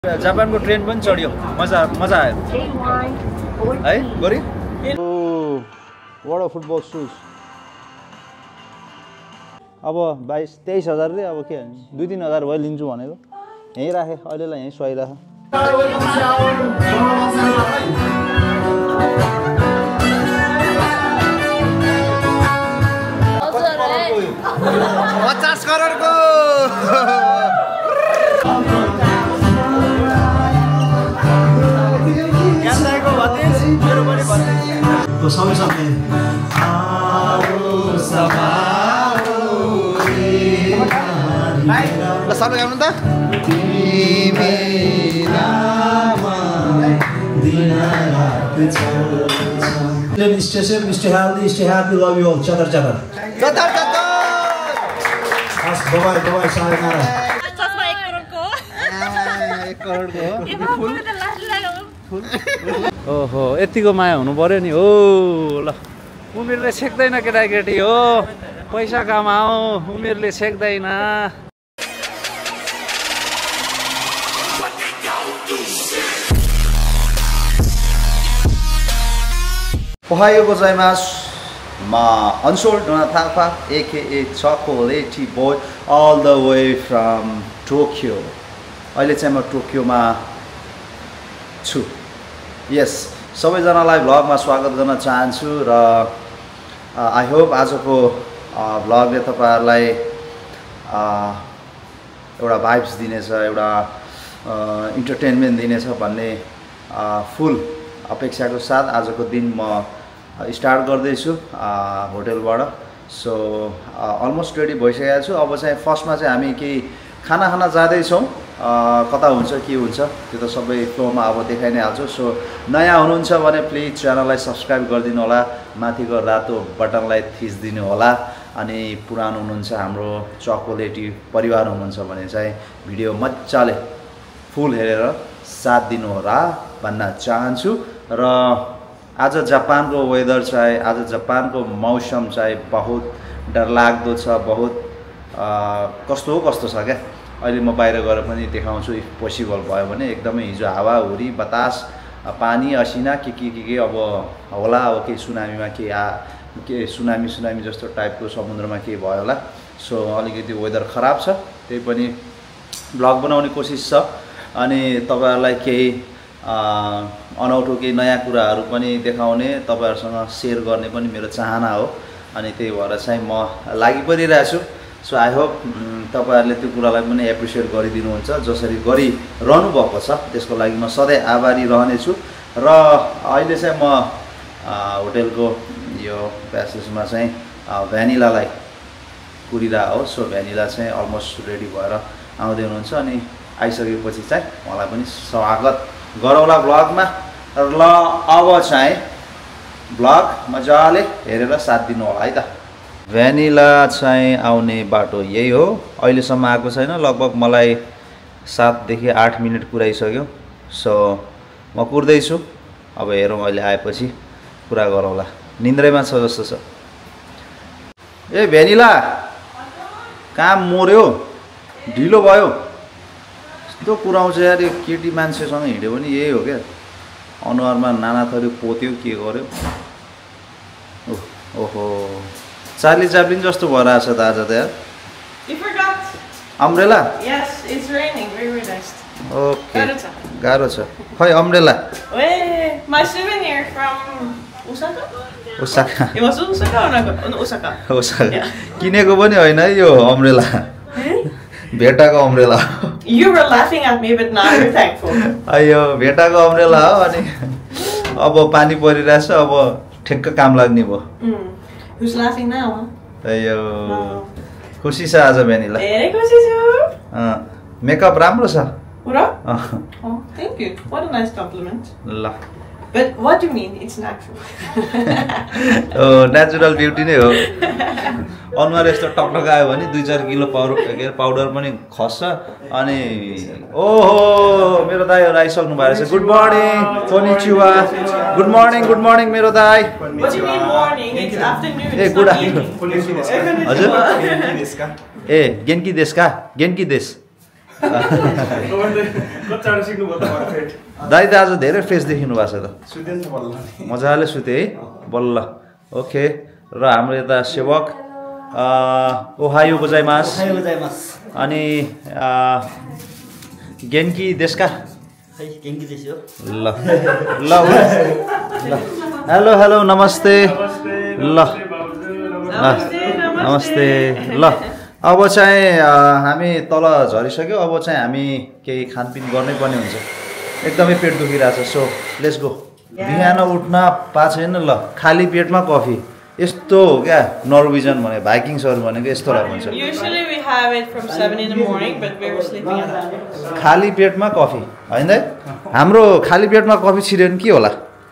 जापानको ट्रेन पनि चढ्यो मजा आयो है गरी वडा फुटबल सुज अब 22-23,000 रे अब के 2-3 हजार भयो लिन्छु भनेको यही राखे अहिलेलाई यही सोइराख $50 करोडको तो सबै सबै ल सबै गाउनु त Stay safe, stay healthy, stay happy, love you all. Chatar. Bye-bye, sayonara. चस्मा 1 करोडको 1 करोडको फुल ओहो यतिको माया हुनु पर्यो नि हो ल उमेरले छेक्दैन केटाकेटी हो पैसा कमाऊ उमेरले छेक्दैन ओहायो गोजाइमास मा अनसोल्ड Thapa aka chocolatey boy all the way from Tokyo अहिले चाहिँ म टोकियोमा छु यस सबैजनालाई भ्लगमा स्वागत गर्न चाहन्छु र आई होप आजको भ्लगले तपाईहरुलाई एउटा भाइब्स दिनेछ एउटा इन्टरटेनमेन्ट दिनेछ भन्ने फुल अपेक्षाको साथ आजको दिन म स्टार्ट गर्दै छु होटलबाट सो अलमोस्ट रेडी भइसकेको छु अब चाहिँ फर्स्टमा चाहिँ हामी केही खाना खान जाँदै छौं कता हुन्छ के हुन्छ त्यो त सबै फ्लोमा अब देखाइ नै हाल्छु सो नयाँ हुनुहुन्छ भने प्लिज च्यानललाई सब्स्क्राइब गरिदिनु होला माथिको रातो बटनलाई थिच्दिनु होला अनि पुरानो हुनुहुन्छ हाम्रो चकोलेटी परिवार हुनुहुन्छ भने चाहिँ भिडियो मज्जाले फुल हेरेर साथ दिनु होला भन्न चाहन्छु र आज जापानको वेदर चाहिँ आज जापानको मौसम चाहिँ बहुत डरलाग्दो छ बहुत कस्तो छ क्या अहिले म बाहिर गएर पनि देखाउँछु इफ पोसिबल भयो भने एकदमै हिजो हावा हुरी बतास पानी असिना के अब होला अब के सुनामीमा के सुनामी जस्तो टाइपको समुद्रमा के भयो होला सो अलिकति वेदर खराब छ त्यही पनि ब्लग बनाउने कोसिस छ अनि तपाईहरुलाई केही अनौठो केही नयाँ कुराहरु पनि देखाउने तपाईहरुसँग शेयर गर्ने पनि मेरो चाहना हो अनि त्यही भएर चाहिँ म लागि परिरहेछु छु सो आई होप तपाईहरुले त्यो कुरालाई पनि एप्रिसिएट गरिदिनुहुन्छ जसरी गरिरहनु भएको छ त्यसको लागि म सधैँ आभारी रहने छु र अहिले चाहिँ म होटलको यो प्यासेजमा चाहिँ भ्यानिलालाई कुरिरा हो सो भ्यानिला चाहिँ अलमोस्ट रेडी भएर आउँदै हुनुहुन्छ अनि आइसकेपछि चाहिँ उहाँलाई पनि स्वागत गरौला ब्लगमा ल अब चाहिँ ब्लग मजाले हेरेर साथ दिनु होला है त भ्यानिला चाहिँ आउने बाटो यही हो अहिलेसम्म आएको छैन लगभग मलाई 7 देखि 8 मिनेट कुराइसक्यो सो म कुर्दै छु अब हेरौँ अहिले आएपछि कुरा गरौला निन्द्रैमा छ जस्तो छ ए भ्यानिला काम मर्यो ढिलो भयो यस्तो कुराउँछ यार यो केटी मान्छेसँग हिँड्यो भने यही हो क्या अनुहारमा नाना थरी पोत्यो के गर्यो ओहो चार्ली च्याप्लिन जस्तो भइरहेछ त आज त यार You forgot. Umbrella Yes, it's raining. Very nice. Okay गाह्रो छ खै umbrella Wait, my souvenir from Osaka? Osaka It was Osaka or not? Osaka. Osaka किनेको पनि होइन है यो अम्ब्रेला भेटाको umbrella You were laughing at me, but now you're thankful. अयो भेटाको अम्ब्रेला हो अनि अब पानी परिरहेछ अब ठेक्क काम लाग्ने भयो Who's laughing now? अयो खुसी छ आज भ्यानिला Very good. मेकअप राम्रो छ What? Oh, thank you. What a nice compliment. ल But what do you mean? It's natural. Natural beauty नै हो अनुहार यस्तो टकटक आयो भने 2-4 किलो पाउडर पनि खस्छ अनि ओहो मेरो दाइहरु आइसक्नु भएको छ गुड मर्निङ कोनिचिवा गुड मर्निङ मेरो दाइ What do you mean morning? It's afternoon. ए It's गुड not evening. हजुर ए गेन्की देश दाइ त आज धेरै फ्रेस देखिनु भएको छ त मजाले सुते है बल्ल ओके र हाम्रो यता सेवक ओहायो गोजाइमास अनि गेन्की देशका ल ल हेलो हेलो नमस्ते ल नमस्ते ल अब चाहिँ हामी तल झरिसक्यो अब चाहिँ हामी केही खानपिन गर्नै पर्ने हुन्छ एकदमै पेट दुखिरहेछ सो लेट्स गो बिहान उठ्न पाएको छैन ल खाली पेटमा कफी यस्तो हो क्या नर्वेजियन भने भाइकिङ्सहरू भनेको यस्तोलाई भन्छ Usually we have it from 7 in the morning, but we were sleeping at that. खाली पेटमा कफी होइन है हाम्रो खाली पेटमा कफी छिर्यो भने के होला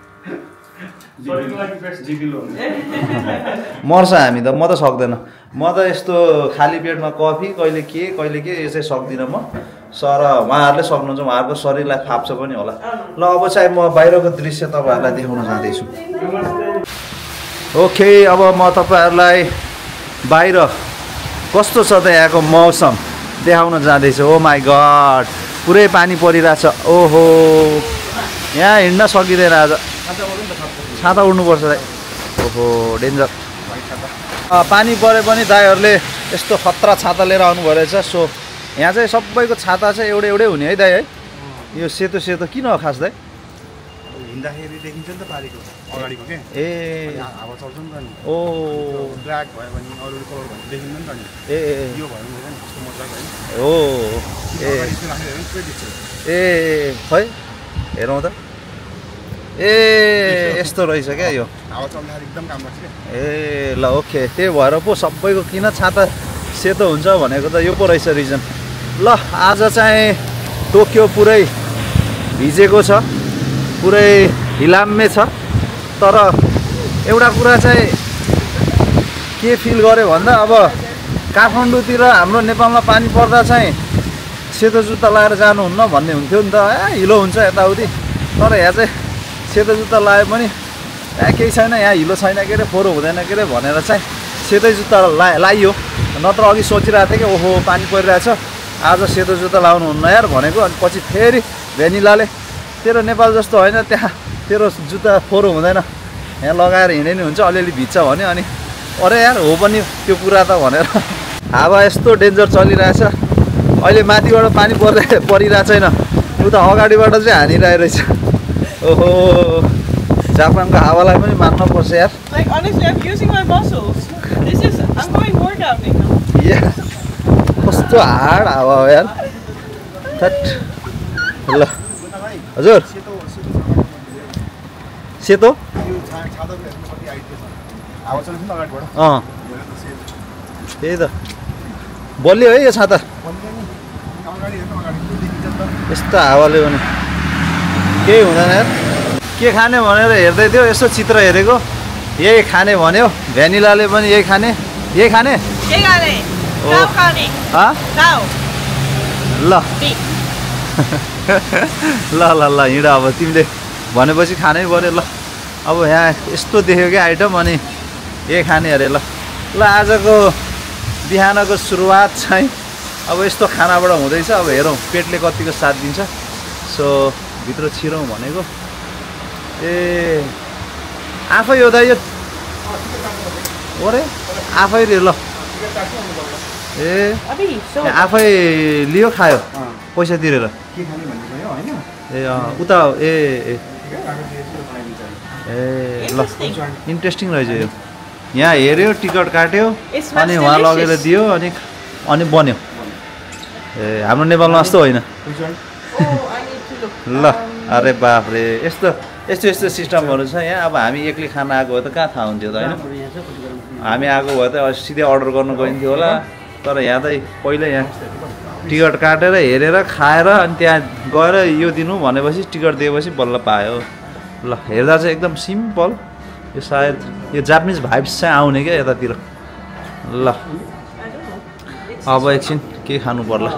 मर्छ हामी त म त सक्दैन म त यस्तो खाली पेटमा कफी कहिले के यो चाहिँ सक्दिनँ म सर उहाँहरूले सक्नुहुन्छ उहाँहरूको शरीरलाई फाप्छ पनि होला ल अब चाहिँ म बाहिरको दृश्य तपाईँहरूलाई देखाउन जाँदैछु ओके अब म तपाईँहरूलाई बाहिर कस्तो छ त यहाँको मौसम देखाउन जाँदैछु ओ माई गड पुरै पानी परिरहेछ ओहो यहाँ हिँड्न सकिँदैन आज छाता उड्नुपर्छ दाइ ओहो डेन्जर पानी परे पनि दाइहरूले यस्तो खतरा छाता लिएर आउनुभयो रहेछ सो यहाँ चाहिँ सबैको छाता चाहिँ एउटै हुने है दाइ है यो सेतो सेतो किन हो खास दाइ हिँड्दाखेरि देखिन्छ नि त पारीको अगाडिको के ए हावा चल्छ नि त नि ओ ब्ल्याक भयो भने अरू कलर भयो देखिन्छ नि त नि ए यो भयो भने कस्तो मजाको होइन ओ ए खै हेरौँ त ए यस्तो रहेछ क्या यो हावा चल्दाखेरि एकदम काम लाग्छ क्या ए ल ओके त्यही भएर पो सबैको किन छाता सेतो हुन्छ भनेको त यो पो रहेछ रिजन ल आज चाहिँ टोकियो पुरै भिजेको छ पुरै हिलाम्मे छ तर एउटा कुरा चाहिँ के फिल गर्यो भन्दा अब काठमाडौँतिर हाम्रो नेपालमा पानी पर्दा चाहिँ सेतो जुत्ता लगाएर जानुहुन्न भन्ने हुन्थ्यो नि त हिलो हुन्छ यताउति तर यहाँ चाहिँ सेतो जुत्ता लगायो पनि केही छैन यहाँ हिलो छैन के अरे फोहोर हुँदैन के अरे भनेर चाहिँ सेतै जुत्ता लाइयो नत्र अघि सोचिरहेको थिएँ कि ओहो पानी परिरहेछ आज सेतो जुत्ता लाउनु हुन्न यार भनेको अनि पछि फेरि भेनिलाले तेरो नेपाल जस्तो होइन त्यहाँ तेरो जुत्ता फोहोर हुँदैन यहाँ लगाएर हिँडे नि हुन्छ अलिअलि भिज्छ भन्यो अनि अरे यार हो पनि त्यो कुरा त भनेर हावा यस्तो डेन्जर चलिरहेछ अहिले माथिबाट पानी परिरहेको छैन उता अगाडिबाट चाहिँ हानिरहेको रहेछ ओहो जापानको हावालाई पनि मान्न पर्छ यार Like honestly, I'm using my muscles. I'm going workouting now. कस्तो हार्ड हावा हो यार थट ल हजुर सेतो त्यही त बलियो है यो छाता यस्तो हावाले भने केही हुँदैन यार के खाने भनेर हेर्दै थियो यसो चित्र हेरेको यही खाने भन्यो भ्यानिलाले पनि यही खाने Cow खाने. Cow. ल ल हिँड अब तिमीले भनेपछि खानै पर्यो ल अब यहाँ यस्तो देख्यो क्या आइटम अनि यही खाने अरे ल आजको बिहानको सुरुवात चाहिँ अब यस्तो खानाबाट हुँदैछ अब हेरौँ पेटले कतिको साथ दिन्छ सो भित्र छिरौँ भनेको ए आफै हो दाइ यो अरे आफै रे ल ए आफै लियो खायो पैसा तिरेर ए उता ए ल इन्ट्रेस्टिङ रहेछ यो यहाँ हेऱ्यो टिकट काट्यो अनि उहाँ लगेर दियो अनि बन्यो ए हाम्रो नेपालमा जस्तो होइन ल अरे बाफरे यस्तो सिस्टमहरू छ यहाँ अब हामी एक्लै खाना आएको भए त कहाँ थाहा हुन्थ्यो त होइन हामी आएको भए त सिधै अर्डर गर्नु गइन्थ्यो होला तर यहाँ त पहिल्यै यहाँ टिकट काटेर हेरेर खाएर अनि त्यहाँ गएर यो दिनु भनेपछि टिकट दिएपछि बल्ल पायो ल हेर्दा चाहिँ एकदम सिम्पल यो सायद यो जापानिज भाइब्स चाहिँ आउने क्या यतातिर ल अब एकछिन के खानु पर्ला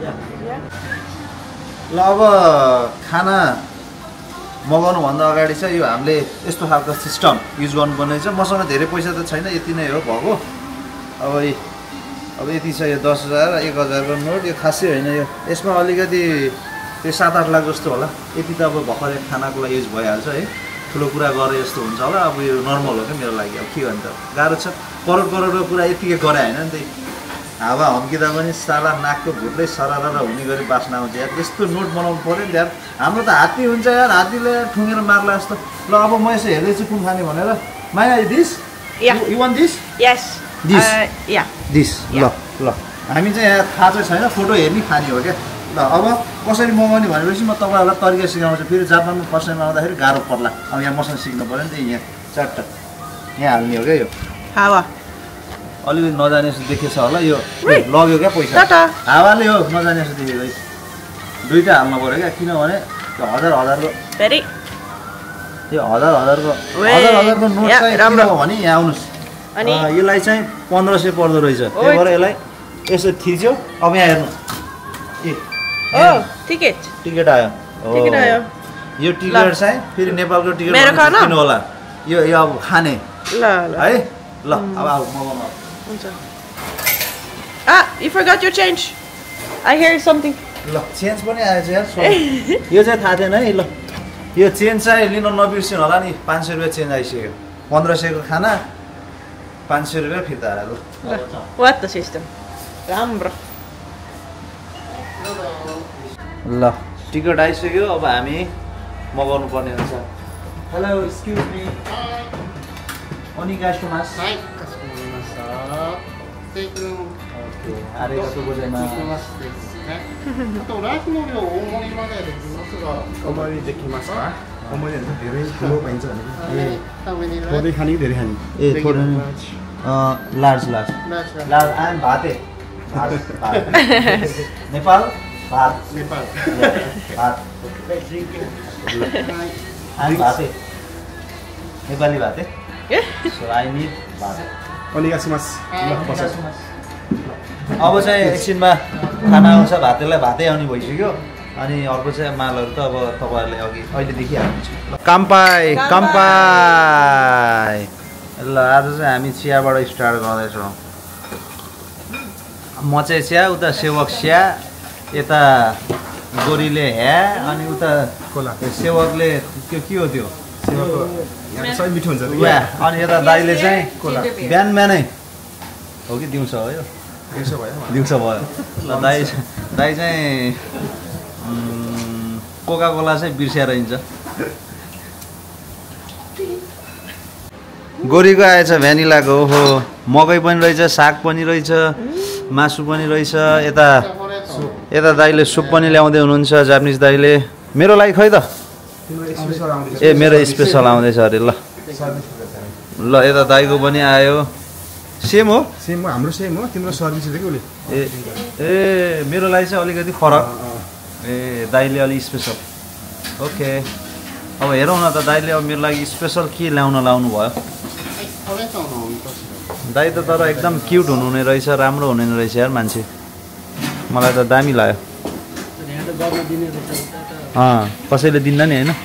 ल अब खाना मगाउनुभन्दा अगाडि चाहिँ यो हामीले यस्तो खालको सिस्टम युज गर्नुपर्ने छ मसँग धेरै पैसा त छैन यति नै हो भएको अब अब यति छ यो 10,000 1,000 को नोट यो खासै होइन यो यसमा अलिकति त्यो 7-8 लाख जस्तो होला यति त अब भर्खरै खानाको लागि युज भइहाल्छ है ठुलो कुरा गरे जस्तो हुन्छ होला अब यो नर्मल हो क्या मेरो लागि अब के गर्नु त गाह्रो छ करोडको कुरा यतिकै गरे होइन नि त हावा हम्किँदा पनि साला नाकको भुट्दै सरारा हुने गरी बास्ना आउँछ यार त्यस्तो नोट बनाउनु पऱ्यो नि यार हाम्रो त हात्ती हुन्छ यार हात्तीले ठुङ्गेर मार्ला जस्तो ल अब म यसो हेर्दैछु कुन खाने भनेर Maya this you want this Yes. This. Yeah. This ल ल हामी चाहिँ यहाँ थाहा चाहिँ छैन फोटो हेर्ने खाने हो क्या ल अब कसरी मगाउने भनेपछि म तपाईँहरूलाई तरिका सिकाउँछु फेरि जापानमा फर्स्ट टाइम आउँदाखेरि गाह्रो पर्ला अब यहाँ मसँग सिक्नु पऱ्यो नि त यहाँ चारवटा यहाँ हाल्ने हो क्या यो Hawa. अलिकति नजाने जस्तो देखेछ होला यो लग्यो क्या पैसा हावाले हो नजाने जस्तो देखेको है दुईवटा हाल्नु पऱ्यो क्या किनभने त्यो हजारको Ready? त्यो हजारको नोट चाहिँ किन हो भने यहाँ आउनुहोस् अनि यसलाई चाहिँ 1500 पर्दो रहेछ त्यही भएर यसलाई यसो थिच्यो अब यहाँ हेर्नु Oh, ticket. टिकट आयो Ticket आयो. यो टिकट चाहिँ फेरि नेपालको टिकट मेरो खाना? किन होला यो अब खाने La. है ल अब आऊ म Ah, you forgot your change. I heard something. ल चेन्ज पनि आएछ यार यो चाहिँ थाहा थिएन है ल यो चेन्ज चाहिँ लिन नबिर्सिनु होला नि 500 रुपियाँ चेन्ज आइसक्यो 1500 को खाना 500 रुपियाँ फिर्ता आयो What the system? राम्रो. ल टिकट आइसक्यो अब हामी मगाउनु पर्ने हुन्छ हेलो एक्सक्युज मी ओनी कस्टमर्स आरेगातो गोजाइमास あとライスの量大盛りまでできますが大盛りできますか大盛りでधेरै ठुलो पाइन्छ भने थोरै खाने कि धेरै खाने ए थोरै लार्ज आइम भाते नेपाल भात आइम भाते नेपाली भाते सो आई निड भात अब चाहिँ एकछिनमा खाना आउँछ भातेलाई भातै आउने भइसक्यो अनि अर्को चाहिँ मालहरू त अब तपाईँहरूले अघि अहिलेदेखि हाल्नुहुन्छ काम्पाई ल आज चाहिँ हामी चियाबाट स्टार्ट गर्दैछौँ म चाहिँ चिया उता सेवक चिया यता गोरीले ह्या अनि उता सेवकले त्यो के हो त्यो सबै मिठो हुन्छ अनि यता दाइले चाहिँ बिहानै हो कि दिउँसो हो यो दिउँसो भयो ल दाइ चाहिँ कोका कोला चाहिँ बिर्सिएर हिँड्छ गोरीको आएछ भ्यानिलाको हो मकै पनि रहेछ साग पनि रहेछ मासु पनि रहेछ यता दाइले सुप पनि ल्याउँदै हुनुहुन्छ जापानिज दाइले मेरो लागि खै त ए मेरो स्पेसल आउँदैछ अरे ल ल यता दाइको पनि आयो सेम हो हाम्रो सेम हो तिम्रो सर्भिस दिएको उले ए मेरो लागि चाहिँ अलिकति फरक ए दाइले अलि स्पेसल ओके अब हेरौँ न त दाइले अब मेरो लागि स्पेसल के लाउनु भयो दाइ त तर एकदम क्युट हुनुहुने रहेछ राम्रो हुने रहेछ यार मान्छे मलाई त दामी लाग्यो कसैले दिन्न नि होइन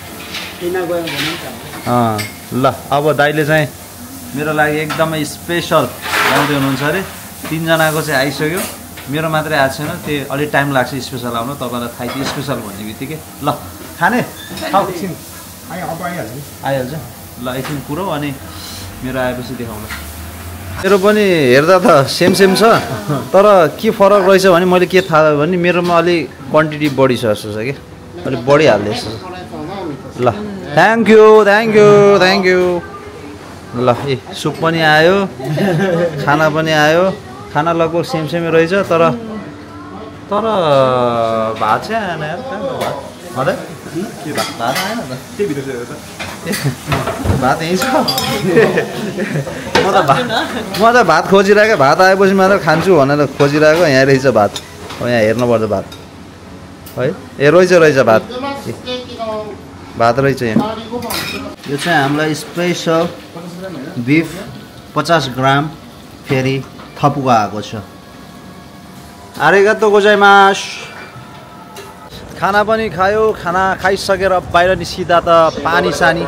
ल अब दाइले चाहिँ मेरो लागि एकदमै स्पेसल ल्याउँदै हुनुहुन्छ अरे 3 जनाको चाहिँ आइसक्यो मेरो मात्रै आएको छैन त्यो अलि टाइम लाग्छ स्पेसल आउनु तपाईँलाई थाहा थियो स्पेसल भन्ने बित्तिकै ल खाने आइहाल्छ ल एकछिन पुरो अनि मेरो आएपछि देखाउँला मेरो पनि हेर्दा त सेम छ तर के फरक रहेछ भने मैले के थाहा भयो भने मेरोमा अलि क्वान्टिटी बढी छ जस्तो छ कि अलिक बढी हाल्दैछ ल थ्याङ्क यू ल ए सुप पनि आयो खाना पनि आयो खाना लगभग सेमै रहेछ तर भात चाहिँ आएन यार भात आएन त भात यहीँ छ म त भात खोजिरहेको भात आएपछि मात्र खान्छु भनेर खोजिरहेको यहाँ रहेछ भात अब यहाँ हेर्नुपर्छ भात है ए रहेछ भात रहेछ यहाँ यो चाहिँ हामीलाई स्पेसल बिफ 50 ग्राम फेरि थपुको आएको छ आरेगातो गोजाइमास खाना पनि खायो खाना खाइसकेर बाहिर निस्किँदा त पानी सानी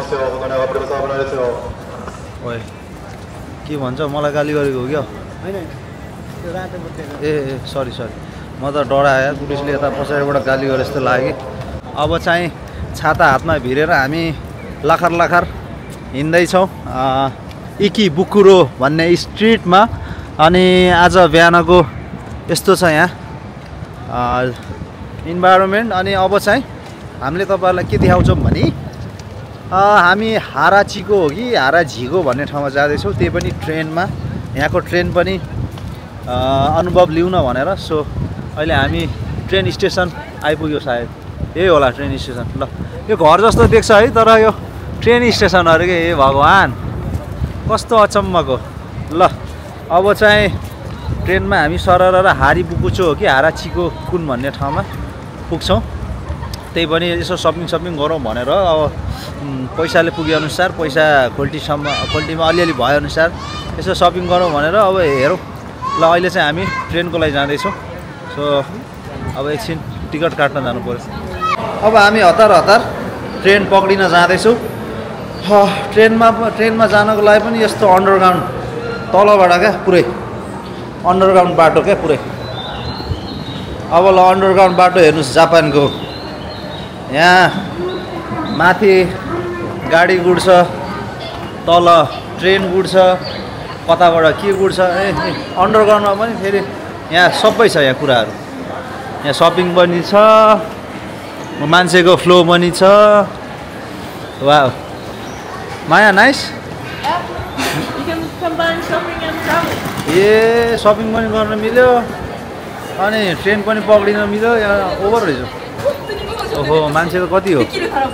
ओए के भन्छ मलाई गाली गरेको हो क्या ए सरी म त डराएँ पुलिसले यता पछाडिबाट गाली गरे जस्तो लाग्यो। अब चाहिँ छाता हातमा भिरेर हामी लाखर हिँड्दैछौँ इकी बुकुरो भन्ने स्ट्रिटमा। अनि आज बिहानको यस्तो छ यहाँ इन्भाइरोमेन्ट। अनि अब चाहिँ हामीले तपाईँहरूलाई के देखाउँछौँ भने हामी हाराचीको हो कि हाराझीको भन्ने ठाउँमा जाँदैछौँ, त्यही पनि ट्रेनमा। यहाँको ट्रेन पनि अनुभव लिउन भनेर। सो अहिले हामी ट्रेन स्टेसन आइपुग्यो, सायद यही होला ट्रेन स्टेसन। ल यो घर जस्तो देख्छ है, तर यो ट्रेन स्टेसन अरे के। हे भगवान् कस्तो अचम्मको। ल अब चाहिँ ट्रेनमा हामी सरर र हारिपुकुचो हो कि हाराचीको कुन भन्ने ठाउँमा पुग्छौँ। त्यही पनि यसो सपिङ गरौँ भनेर अब पैसाले पुगेअनुसार पैसा खोल्टीमा अलिअलि भएअनुसार यसो सपिङ गरौँ भनेर अब हेरौँ। ल अहिले चाहिँ हामी ट्रेनको लागि जाँदैछौँ। सो अब एकछिन टिकट काट्न जानु पर्यो। अब हामी हतार ट्रेन पक्रिन जाँदैछौँ। ट्रेनमा जानको लागि पनि यस्तो अन्डरग्राउन्ड तलबाट क्या पुरै अन्डरग्राउन्ड बाटो क्या पुरै। अब ल अन्डरग्राउन्ड बाटो हेर्नुहोस् जापानको। यहाँ माथि गाडी गुड्छ, तल ट्रेन गुड्छ, कताबाट के गुड्छ। अन्डरग्राउन्डमा पनि फेरि यहाँ सबै छ यहाँ कुराहरू। यहाँ सपिङ पनि छ, मान्छेको फ्लो पनि छ। वाह Maya nice. You can combine shopping and travel. ए सपिङ पनि गर्न मिल्यो अनि ट्रेन पनि पक्रिन मिल्यो। यहाँ ओभर रहेछ। ओहो मान्छेको कति हो,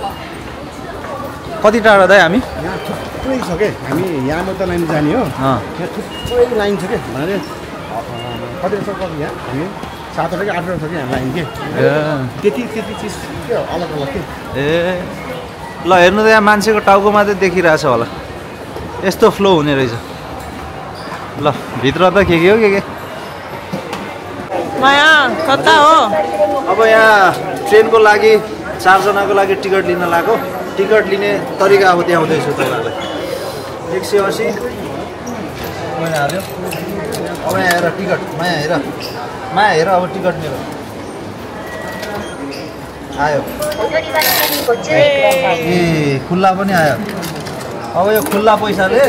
कति टाढा दाइ हामी? यहाँ थुप्रै छ क्या, हामी यहाँ मात्र लाइन जाने हो। यहाँ थुप्रै लाइन छ क्या, भने कति छ कति यहाँ हामी 7 कि 8 छ कि यहाँ लाइन के। त्यति चिज के अलग के। ए ल हेर्नु त यहाँ मान्छेको टाउको मात्रै देखिरहेछ होला, यस्तो फ्लो हुने रहेछ। ल भित्र त के हो के Maya, kata ho. अब यहाँ ट्रेनको लागि 4 जनाको लागि टिकट लिन लाग्यो। टिकट लिने तरिका अब देखाउँदैछु तपाईँहरूलाई। 180 मैले हाल्यो। अब यहाँ हेर टिकट, माया हेर अब टिकट मेरो आयो। ए खुल्ला पनि आयो। अब यो खुल्ला पैसाले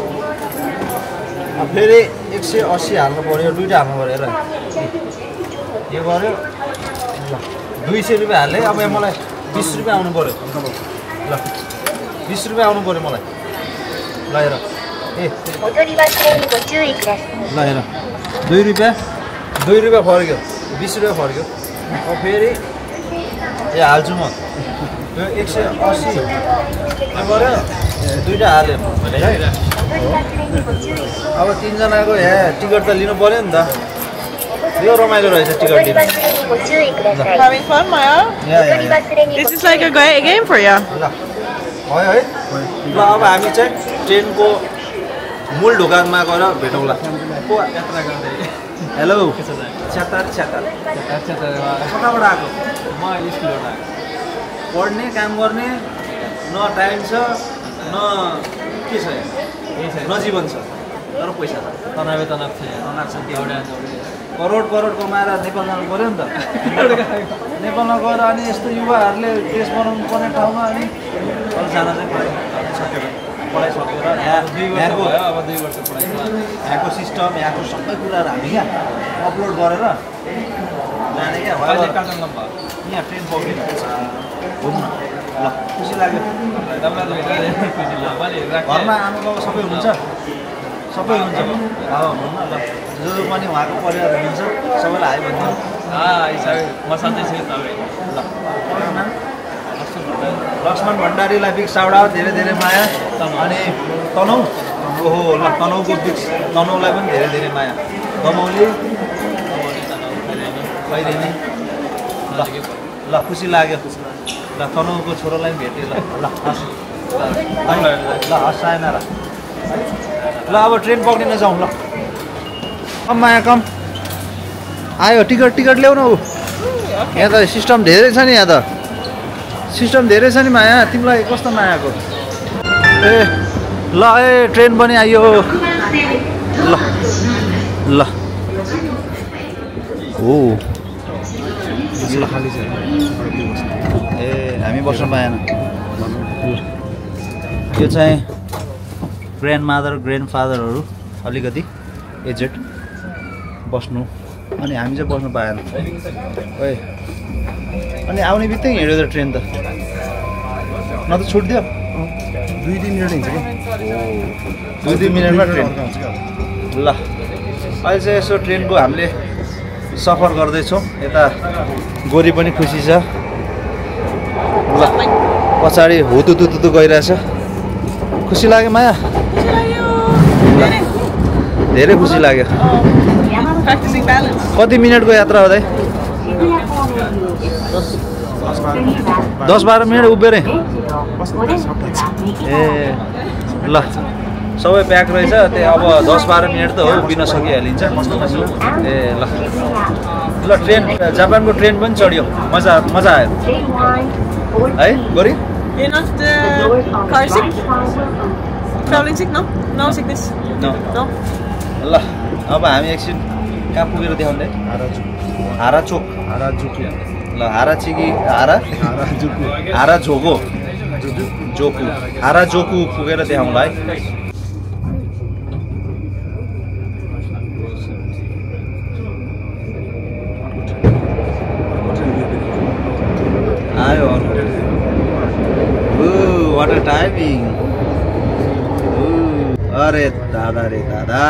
फेरि 180 हाल्नु पऱ्यो, दुईवटा हाल्नु पऱ्यो। हेर यो गऱ्यो। ल 200 रुपियाँ हालेँ। अब यहाँ मलाई 20 रुपियाँ आउनु पऱ्यो। ल 20 रुपियाँ आउनु पऱ्यो मलाई। ल हेर ए ल हेर 2 रुपियाँ फर्क्यो, 20 रुपियाँ फर्क्यो। अब फेरि ए हाल्छु म यो 180 यो गऱ्यो, दुईवटा हाल्यो। अब 3 जनाको यहाँ टिकट त लिनु पऱ्यो नि त। यो रमाइलो रहेछ टिकट लिनु। Having fun, Maya? This is like a game for you. ल भयो है। ल अब हामी चाहिँ ट्रेनको मूल ढोकामा गएर भेटौँला। हेलो च्यातर कताबाट आएको? म स्कुलबाट आएको। पढ्ने काम गर्ने न टाइम छ न के छ, न जीवन छ, तर पैसा छ। तनाव छ करोड कमाएर नेपाल जानु पऱ्यो नि त। नेपालमा गएर अनि यस्तो युवाहरूले देश बनाउनु पर्ने ठाउँमा अनि अरू जान चाहिँ पढाइ सकेर यहाँको अब 2 वर्ष पढाइ छ। यहाँको सिस्टम, यहाँको सबै कुराहरू हामी क्या अपलोड गरेर जाने क्या। यहाँ ट्रेन पक्रिनु घुम्न। ल खुसी लाग्यो। घरमा आमा बाबा सबै हुनुहुन्छ? सबै हुन्छ। ल जो पनि उहाँको परिवार हुनुहुन्छ सबैलाई हाई भनिदिनु। म सधैँ छु तपाईँ। ल लक्ष्मण भण्डारीलाई बिग साउट आउट, धेरै माया। अनि तनौ ओहो ल तनौको बिग तनौलाई पनि धेरै माया। दमौली खैरेनी। ल खुसी लाग्यो। ल तनौको छोरोलाई पनि भेटेँ। ल हस् ल हस् आएन र। ल अब ट्रेन पक्रिन जाउँ। ल कम माया कम आयो। टिकट ल्याउन। ऊ यहाँ त सिस्टम धेरै छ नि, यहाँ त सिस्टम धेरै छ नि माया। तिमीलाई कस्तो मायाको। ए ल ट्रेन पनि आइयो। ल ओ खाली छ ए हामी बस्न पाएन यो चाहिँ ग्रान्ड मादर ग्रान्ड फादरहरू अलिकति एजेड बस्नु अनि हामी चाहिँ बस्नु पाएन ओए अनि आउने बित्तिकै हिँड्यो त ट्रेन त न त छुट्दियो 2-3 मिनेट हिँड्छ कि 2-3 मिनटमा ट्रेन ल अहिले चाहिँ यसो ट्रेनको हामीले सफर गर्दैछौँ यता गोरी पनि खुसी छ ल पछाडि हुतुतुतु गइरहेछ खुसी लाग्यो माया धेरै खुसी लाग्यो Practicing balance. कति मिनटको यात्रा हो दाइ 10-12 मिनट उभिएरै ए ल सबै प्याक रहेछ त्यही अब 10-12 मिनट त हो उभिन सकिहालिन्छ ए ल ल ट्रेन जापानको ट्रेन पनि चढ्यो मजा आयो है गोरी You're not car sick? Traveling sick? No? No sickness? No. No? ल अब हामी एकछिन कहाँ पुगेर देखाउने हाराचोक ल हाराचिकी हाराझोको जोकु हाराजोकु पुगेर देखाउँला है आयो वाटर टाइमिङ अरे दादा रे दादा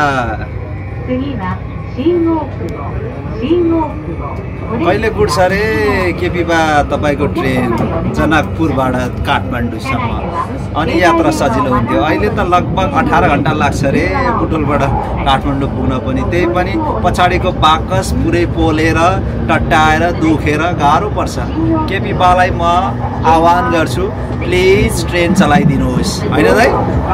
कहिले गुड्छ अरे केपीबा तपाईँको ट्रेन जनकपुरबाट काठमाडौँसम्म अनि यात्रा सजिलो हुन्थ्यो अहिले त लगभग 18 घन्टा लाग्छ अरे बुटोलबाट काठमाडौँ पुग्न पनि त्यही पनि पछाडिको बाकस पुरै पोलेर टट्टाएर दुखेर गाह्रो पर्छ केपीबालाई म आह्वान गर्छु प्लिज ट्रेन चलाइदिनुहोस् होइन दाइ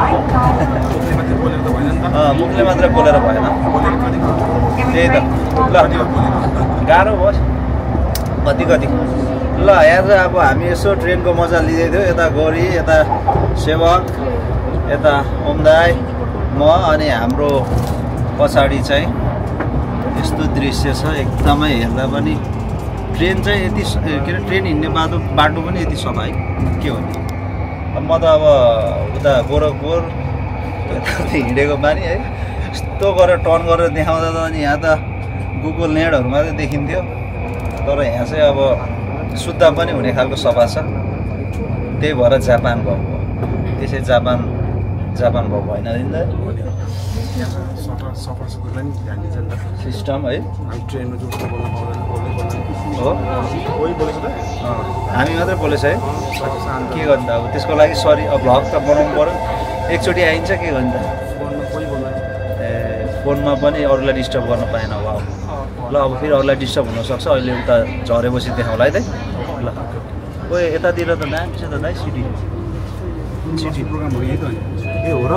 मुखले मात्र बोलेर भएन त्यही त ल गाह्रो भयो कति ल यहाँ चाहिँ अब हामी यसो ट्रेनको मजा लिँदै थियो यता गौरी यता सेवक यता ओमदाई म अनि हाम्रो पछाडि चाहिँ यस्तो दृश्य छ एकदमै हेर्दा पनि ट्रेन चाहिँ यति के अरे ट्रेन हिँड्ने बाटो पनि यति सफा है के हो अब म त अब उता गोरखपुर हिँडेको बानी है यस्तो गरेर टर्न गरेर देखाउँदा त अनि यहाँ त गुगल नेटहरूमा चाहिँ देखिन्थ्यो तर यहाँ चाहिँ अब शुद्ध पनि हुने खालको सफा छ त्यही भएर जापान भएको त्यसै जापान भएको होइन सिस्टम है हो हामी मात्रै बोलेछ है के गर्नु त अब त्यसको लागि सरी अब भ्लग त बनाउनु पऱ्यो एकचोटि आइन्छ के गर्नु त ए फोनमा पनि अरूलाई डिस्टर्ब गर्न पाएन अब ल अब फेरि अरूलाई डिस्टर्ब हुनसक्छ अहिले उता झरेपछि देखाउँला है त ल ओ यतातिर त दामी छ त दाइ सिटी प्रोग्रामहरू यही त ए हो र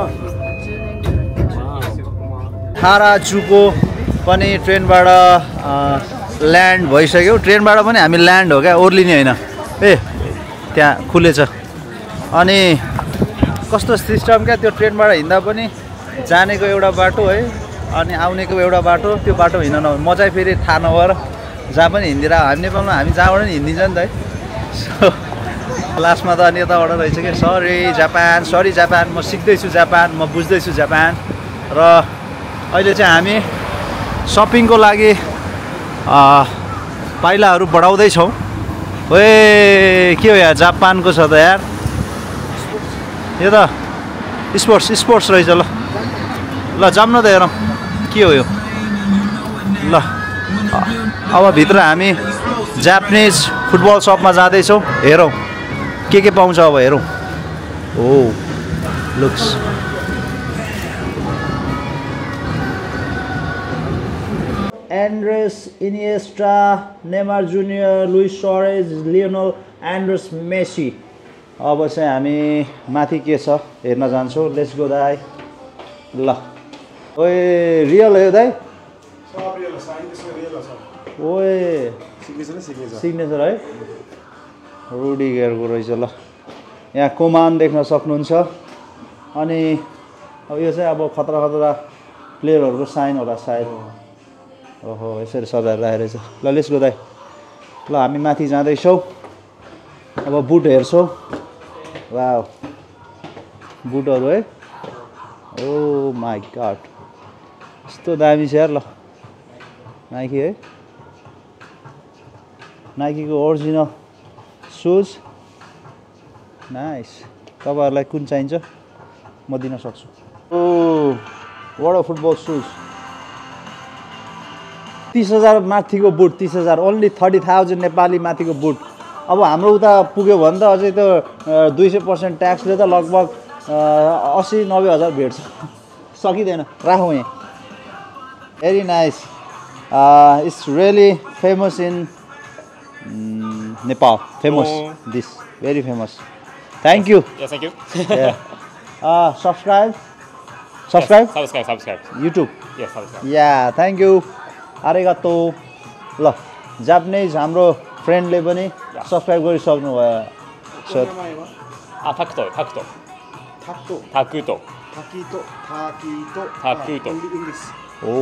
हाराजुको पनि ट्रेनबाट ल्यान्ड भइसक्यो ट्रेनबाट पनि हामी ल्यान्ड हो क्या ओर्लिने होइन ए त्यहाँ खुलेछ अनि कस्तो सिस्टम क्या त्यो ट्रेनबाट हिँड्दा पनि जानेको एउटा बाटो है अनि आउनेको एउटा बाटो त्यो बाटो हिँड्न म चाहिँ फेरि थाहा नभएर जहाँ पनि हिँडिदिएर हामी नेपालमा हामी जहाँबाट पनि हिँडिदिन्छ नि त है सो लास्टमा त अनि यताबाट रहेछ कि सरी जापान म सिक्दैछु जापान म बुझ्दैछु जापान र अहिले चाहिँ हामी सपिङको लागि पाइलाहरू बढाउँदैछौँ ओए के हो यार जापानको छ त यार यो त स्पोर्ट्स रहेछ ल जाऊँ न त हेरौँ के हो यो ल अब भित्र हामी जापानिज फुटबल सपमा जाँदैछौँ हेरौँ के पाउँछ अब हेरौँ oh looks Andres Iniesta Neymar junior Luis Suarez Lionel Andres Messi अब चाहिँ हामी माथि के छ हेर्न जान्छौँ लेट्स गो दाइ ल ओए रियल हो दाइ ओए सिग्नेचर है रुडिगरको रहेछ ल यहाँ कोमान देख्न सक्नुहुन्छ अनि अब यो चाहिँ अब खतरा प्लेयरहरूको साइन होला सायद ओहो यसरी सजाएर राखेको रहेछ ल लेट्स गो दाइ ल हामी माथि जाँदैछौँ अब बुट हेर्छौँ वाउ बुटहरू है ओ माई गॉड यस्तो दामी छ यार ल नाइकी है नाइकीको ओरिजिनल सुज नाइस तपाईँहरूलाई कुन चाहिन्छ म दिन सक्छु oh what a football shoes 30,000 माथिको बुट 30,000 ओन्ली 30,000 नेपाली माथिको बुट अब हाम्रो उता पुग्यो भने त अझै त 200% ट्याक्सले त लगभग 80-90 हजार भेट्छ सकिँदैन राखौँ यहाँ very nice it's really famous in Nepal famous this very famous thank you Yes, thank you. yeah subscribe Subscribe. YouTube Yes, subscribe. yeah thank you arigato ल जापानिज हाम्रो फ्रेन्डले पनि सब्स्क्राइब गरिसक्नु भयो sir Takuto. English. Oh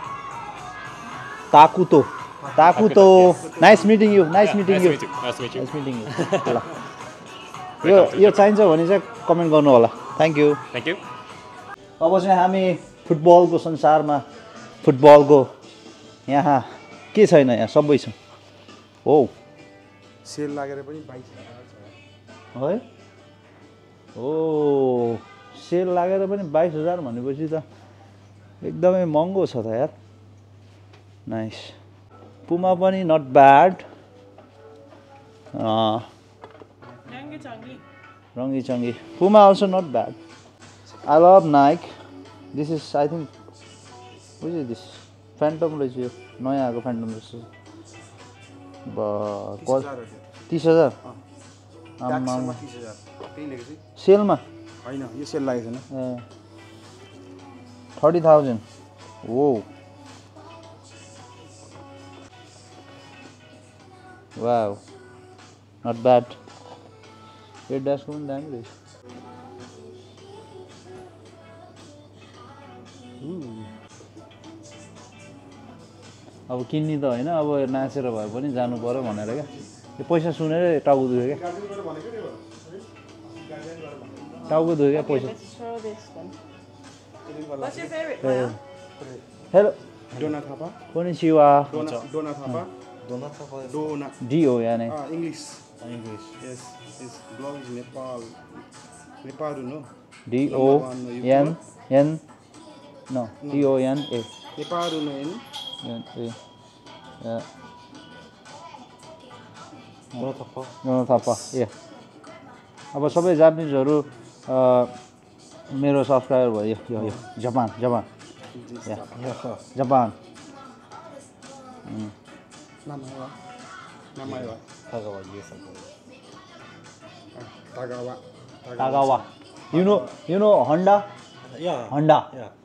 Takuto nice meeting you Nice to meet you. Nice meeting you ल यो चाहिन्छ भने चाहिँ कमेन्ट गर्नु होला थ्याङ्क यू Thank you. अब चाहिँ हामी फुटबलको संसारमा फुटबलको यहाँ के छैन यहाँ सबै छ हो सेल लागेर पनि 22,000 है ओ सेल लागेर पनि 22,000 भनेपछि त एकदमै महँगो छ त यार नाइस पुमा पनि नट ब्याड रङ्गी चङ्गी Puma also not bad I love Nike this is I think which is this Phantom रहेछ यो नयाँ आएको फ्यान्टम रहेछ 30,000 30,000 त्यही लेखेको सेलमा हैन यो सेल लागेको छैन 30,000 वो वाउ नट ब्याड यो ड्यासको पनि दामी रहेछ अब किन्ने त होइन अब नाचेर भए पनि जानु पर्यो भनेर क्या यो पैसा सुनेर टाउको दुख्यो क्या टाउको दुख्यो क्या पैसा What's your favorite now? Hello Donna Thapa कोनिचिवा डोना थापा डोना डिओ याने English yes his blog is Nepal no DONN no DONA Nepal no डोना थापा ए अब सबै जापानिजहरू मेरो सब्सक्राइबर भयो यो Japan Namae wa Tagawa you know Honda Honda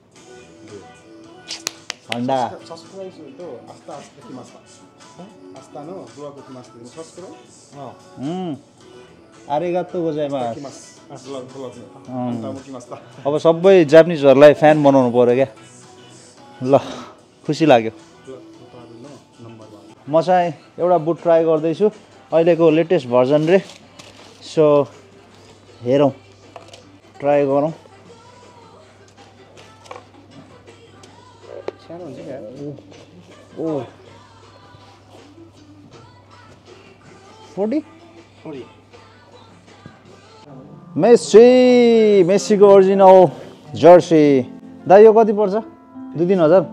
subscribe to asta kimasta asta no blog kimasta subscribe आरिगातो गोजाइमास blog kimasta अब सबै जापानिजहरूलाई fan बनाउनु पर्यो क्या ल खुसी लाग्यो म चाहिँ एउटा बुट ट्राई गर्दैछु अहिलेको लेटेस्ट भर्जन रे सो हेरौँ ट्राई गरौँ सानो हुन्छ क्या ओ 40 मेस्सीको ओरिजिनल जर्सी दा यो कति पर्छ 2-3 हजार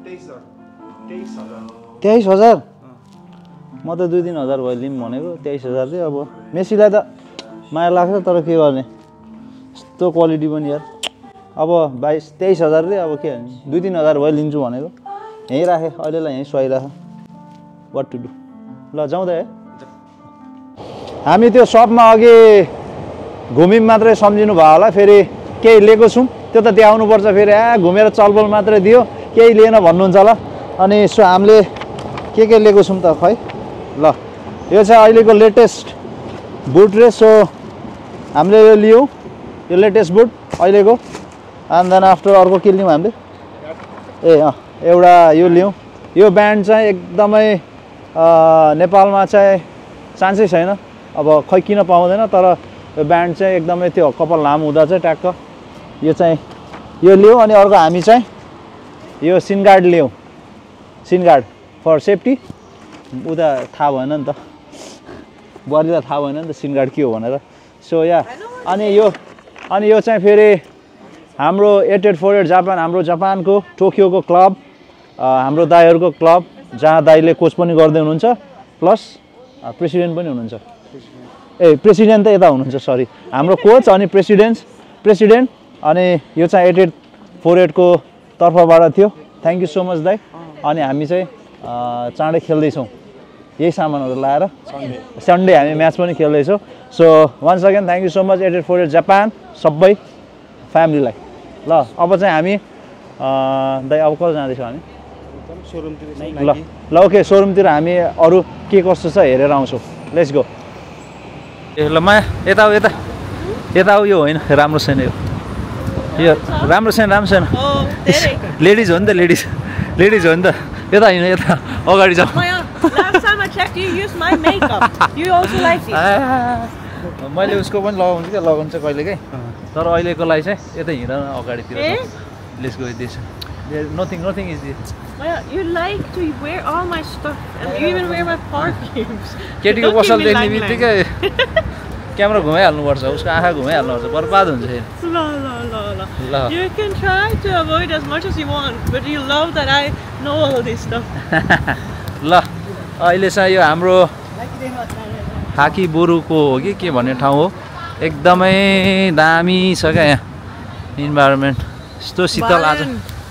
23,000 म त 2-3 हजार भयो लिम भनेको 23,000 चाहिँ अब मेस्सीलाई त माया लाग्छ तर के गर्ने यस्तो क्वालिटी पनि यार अब 22-23,000 रे अब के 2-3 हजार भयो लिन्छु भनेको यहीँ राखेँ अहिलेलाई यहीँ सुहाइराख वाट टु डु ल जाउँदै है हामी त्यो सपमा अघि घुम्यौँ मात्रै सम्झिनु भयो होला फेरि केही लिएको छौँ त्यो त देखाउनुपर्छ फेरि घुमेर चलबल मात्रै दियो केही लिएन भन्नुहुन्छ होला अनि सो हामीले के लिएको छौँ त खै ल यो चाहिँ अहिलेको लेटेस्ट बुट रे सो हामीले यो लियौँ यो लेटेस्ट बुट अहिलेको एन्ड देन आफ्टर अर्को के लियौँ हामीले ए एउटा यो लियौँ यो ब्यान्ड चाहिँ एकदमै नेपालमा चाहिँ चान्सै छैन अब खै किन पाउँदैन तर यो ब्यान्ड चाहिँ एकदमै त्यो कपाल लामो हुँदा चाहिँ ट्याक्क यो चाहिँ यो लियो अनि अर्को हामी चाहिँ यो सिनगार्ड लियौँ सिनगार्ड फर सेफ्टी उता थाहा भएन नि त बुहारीलाई थाहा भएन नि त सिनगार्ड के हो भनेर सो या अनि यो चाहिँ फेरि हाम्रो 8848 जापान हाम्रो जापानको टोकियोको क्लब हाम्रो दाइहरूको क्लब जहाँ दाइले कोच पनि गर्दै हुनुहुन्छ प्लस प्रेसिडेन्ट पनि हुनुहुन्छ ए प्रेसिडेन्ट त यता हुनुहुन्छ सरी हाम्रो कोच अनि प्रेसिडेन्ट अनि यो चाहिँ 8848 को तर्फबाट थियो थ्याङ्क यू सो मच दाइ अनि हामी चाहिँ चाँडै खेल्दैछौँ यही सामानहरू लाएर सन्डे हामी म्याच पनि खेल्दैछौँ so once again thank you so much 8848 Japan सबै फ्यामिलीलाई ल अब चाहिँ हामी दाइ अब कता जाँदैछौँ हामी ल ओके सोरुमतिर हामी अरू के कस्तो छ हेरेर आउँछौँ लेट्स गो ए ल माया यता यो होइन राम्रो छैन यो राम्रो छैन लेडिज हो नि त लेडिज हो नि त यता होइन यता अगाडि जाऊ मैले उसको पनि लगाउँछु कहिले काहीँ तर अहिलेको लागि चाहिँ यतै हिँड अगाडितिर let's go this nothing is this. You like to wear all my stuff and you even wear my perfumes. केटीको पसल देख्ने बित्तिकै क्यामेरा घुमाइहाल्नुपर्छ उसको आँखा घुमाइहाल्नुपर्छ बर्बाद हुन्छ ल You can try to avoid as much as you want but you love that I know all this stuff. ल अहिले चाहिँ यो हाम्रो हाकी बोरुको हो कि के भन्ने ठाउँ हो एकदमै दामी छ क्या यहाँ इन्भाइरोमेन्ट यस्तो शीतल आज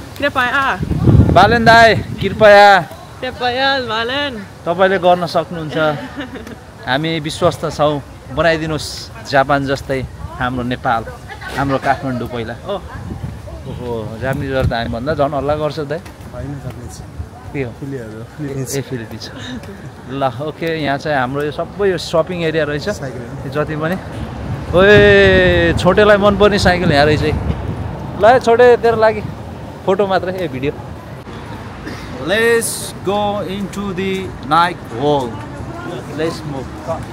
बालेन दाइ कृपया तपाईँले गर्न सक्नुहुन्छ हामी विश्वस्त छौँ बनाइदिनुहोस् जापान जस्तै हाम्रो नेपाल हाम्रो काठमाडौँ पहिला ओहो जापानिजहरू त हामीभन्दा झन् हल्ला गर्छ दाइ के हो ए फिलिपिन्स ल ओके यहाँ चाहिँ हाम्रो यो सबै यो सपिङ एरिया रहेछ जति पनि ओए छोटेलाई मनपर्ने साइकल यहाँ रहेछ ल छोटे तेरो लागि फोटो मात्र ए video let's go into the night wall let's move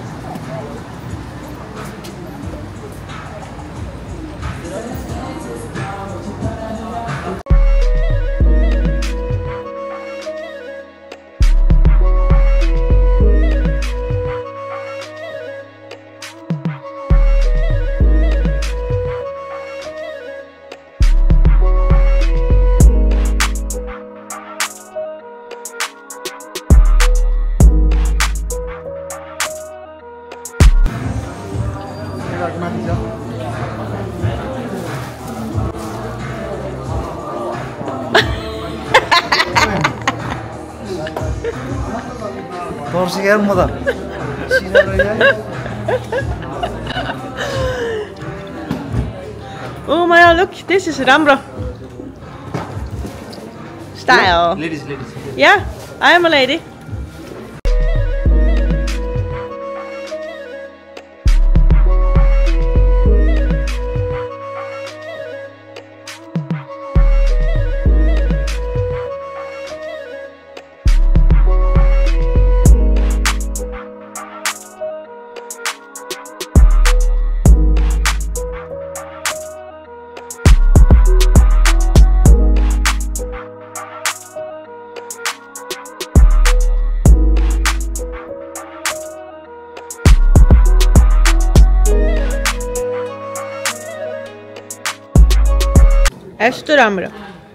यार म त Oh Maya, look, this is Ramro style. Ladies. Yeah, I am a lady. Esto राम्रो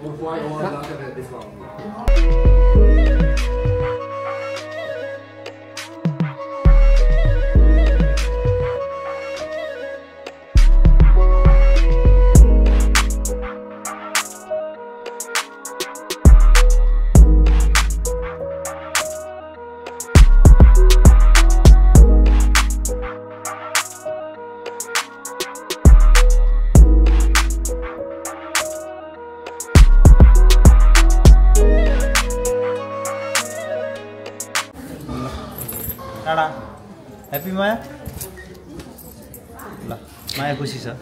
टाढा ह्याप्पी माया ल माया खुसी छ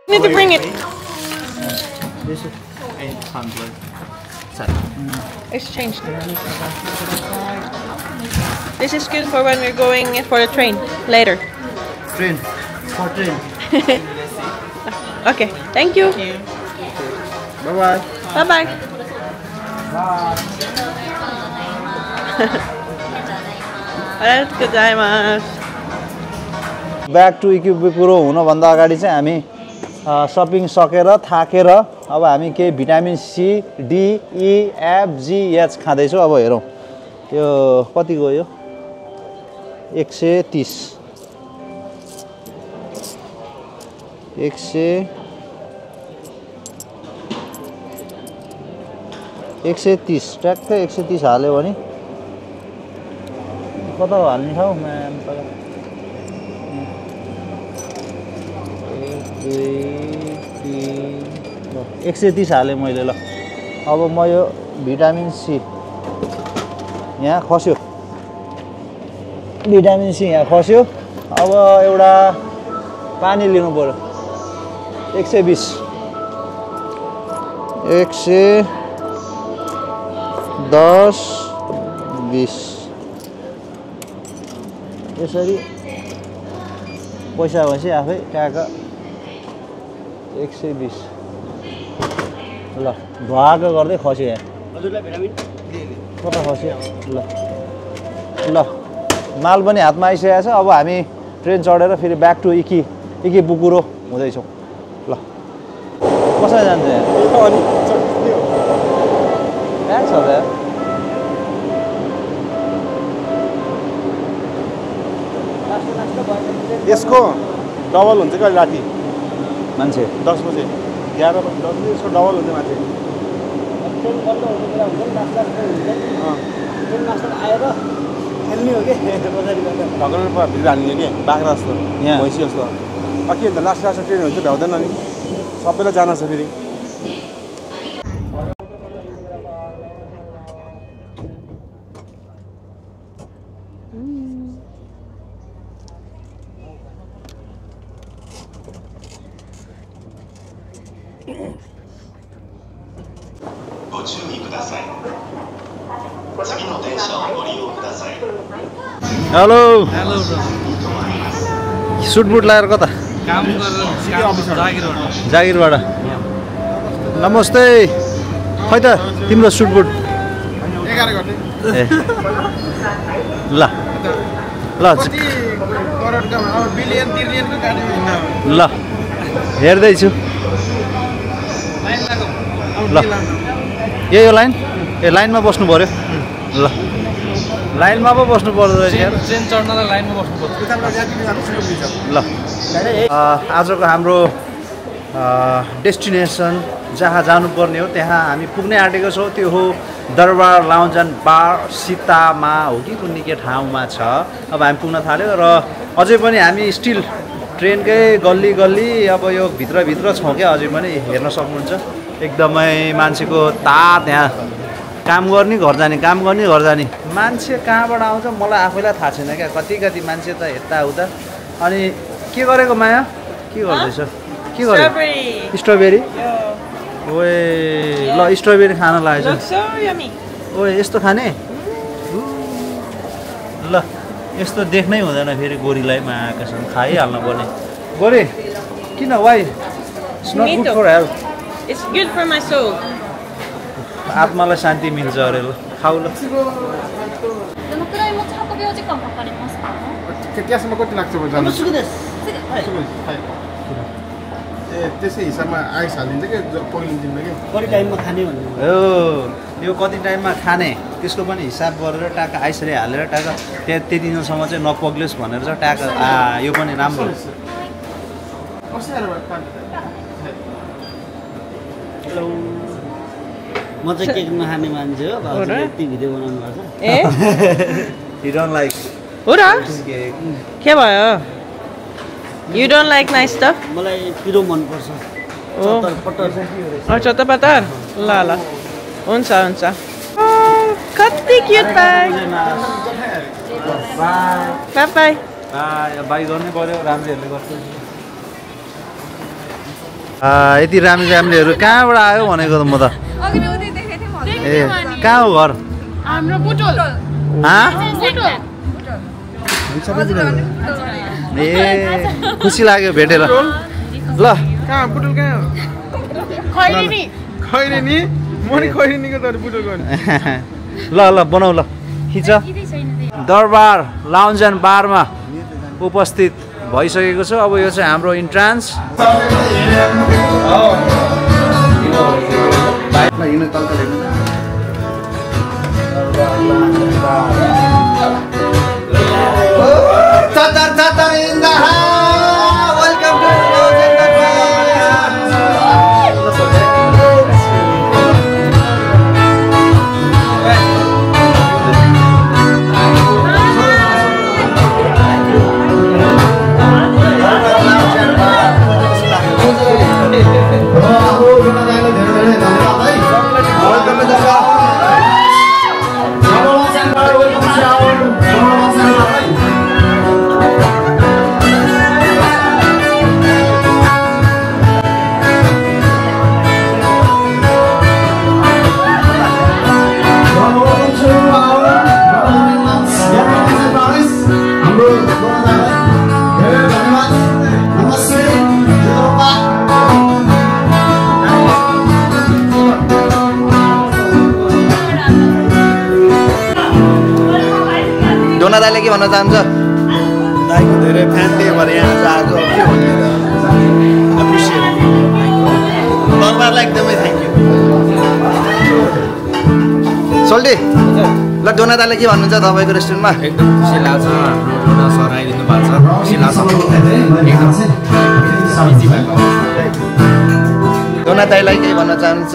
Need to bring it. It's changed. This is good for when we're going for the train later. Train. For train. Okay, thank you. Bye-bye. Bye-bye. Back to Ikebukuro हुनुभन्दा अगाडि चाहिँ हामी shopping सकेर थाकेर अब हामी केही vitamin C D E F G H खाँदैछौँ। अब हेरौँ यो कतिको यो 130 130 ट्याक्कै 130 हाल्यो भने कता हाल्ने ठाउँ म्याम 130 हालेँ मैले ल। अब म यो भिटामिन सी यहाँ खस्यो, भिटामिन सी यहाँ खस्यो। अब एउटा पानी लिनु पर्यो 120 110 20 यसरी पैसा भएपछि आफै ट्याक 120 ल ढुवाको गर्दै खस्यो यहाँ। हजुरलाई भिटामिन कता खस्यो ल ल माल पनि हातमा आइसकेको छ। अब हामी ट्रेन चढेर फेरि ब्याक टु इक्युपुकुरो हुँदैछौँ ल। कसरी जान्छ यहाँ ब्याग छ त यसको डबल हुन्छ कहिले राति मान्छे 10 बजे 11 बजे 10 बजे यसको डबल हुन्छ मान्छे। खेल्ने हो कि ढकल भित्र हाल्ने कि बाख्रा जस्तो भैँसी जस्तो। के अन्त लास्ट ट्रेन हुन्छ भ्याउँदैन नि सबैलाई जान छ फेरि। हेलो सुटबुट लगाएर कता जागिरबाट नमस्ते खै त तिम्रो सुटबुट 11 घन्टे ल ल ल हेर्दैछु ल यो लाइन ए लाइनमा बस्नु पर्यो ल लाइनमा पो बस्नु पर्दो रहेछ यार ट्रेन चढ्नलाई लाइनमा बस्नु पर्छ ल आजको हाम्रो डेस्टिनेसन जहाँ जानुपर्ने हो त्यहाँ हामी पुग्नै आँटेको छौँ। त्यो हो दरबार लाउन्ज एन्ड बार सीतामा हो कि कुनै के ठाउँमा छ। अब हामी पुग्न थाल्यो र अझै पनि हामी स्टिल ट्रेनकै गल्ली गल्ली अब यो भित्रभित्र छौँ क्या। अझै पनि हेर्न सक्नुहुन्छ एकदमै मान्छेको तात यहाँ काम गर्ने घर जाने काम गर्ने घर जाने मान्छे कहाँबाट आउँछ मलाई आफैलाई थाहा छैन क्या। कति कति मान्छे त यताउता। अनि के गरेको माया के गर्दैछ के गरेको स्ट्रबेरी ओए ल स्ट्रबेरी खान लागेको छ ओए यस्तो खाने ल यस्तो देख्नै हुँदैन फेरि गोरीलाई मायाकासँग खाइहाल्नु पर्ने। गोरी किन why it's not good for health It's good for my soul. आत्मालाई शान्ति मिल्छ अरे ल खाऊ ल। どのくらい持ち運びお時間かかりますか？ त्यहाँसम्म कति लाग्छ जानु? すぐです。 त्यसै हिसाबमा आइस हालिन्छ कि पहिलिँदैन कि कति टाइममा खाने भन्ने यो कति टाइममा खाने त्यसको पनि हिसाब गरेर टाका आइसले हालेर टाका त्यहाँ त्यति दिनसम्म चाहिँ नपग्लोस् भनेर चाहिँ टाका यो पनि राम्रो। म चाहिँ केक नखाने मान्छे हो भाउजूले यति भिडियो बनाउनु भएको छ। You don't like Ura? cake. के भयो? You don't like nice stuff? मलाई पिरो मन पर्छ। चटर पटर चटपटर? ल ल हुन्छ हुन्छ। कति cute bag. Bye bye. Bye गर्नै पर्यो राम्रै हेर्ने गर्छु। यति रामी फ्यामिलीहरू कहाँबाट आयो भनेको त म त ए कहाँ हो घर हाम्रो बुटोल ए खुसी लाग्यो भेटेर ल कहाँ बुटोल कहाँ हो खैरेनी मनी खैरेनीको त बुटोल गर्नु ल ल बनाऊ ल खिच दरबार लाउन्ज एन्ड बारमा उपस्थित भइसकेको छ। अब यो चाहिँ हाम्रो इन्ट्रान्स दाइले के भन्न चाहन्छ? दाइको धेरै फ्यान थिएँ भने यहाँ आज के भन्ने एप्रिसिएट दरबारलाई एकदमै थ्याङ्क यू। सोल्टी ल डोना दाइले के भन्नुहुन्छ तपाईँको रेस्टुरेन्टमा? एकदम खुसी लाग्छ हाम्रो डोना सर आइदिनु भएको छ खुसी लाग्छ डोना दाइलाई के भन्न चाहनुहुन्छ?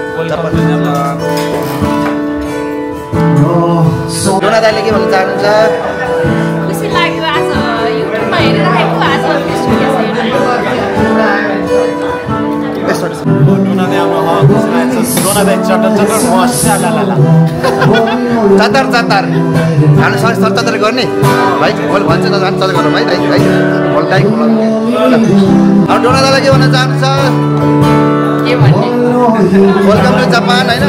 डोना दाइले के भन्न चाहनुहुन्छ? खुसी लाग्यो आज युट्युबमा हेरिरहेको आज डोना दाइ आउनु खुसी लाग्छ। डोना दाइ चटर चतर चतर हामी चतर गर्ने भाइ मैले भन्छ त झन् चले गरौँ है भाइ भाइ दाइ अब डोना दाइलाई के भन्न चाहनुहुन्छ? के भन्ने वेलकम टु जापान होइन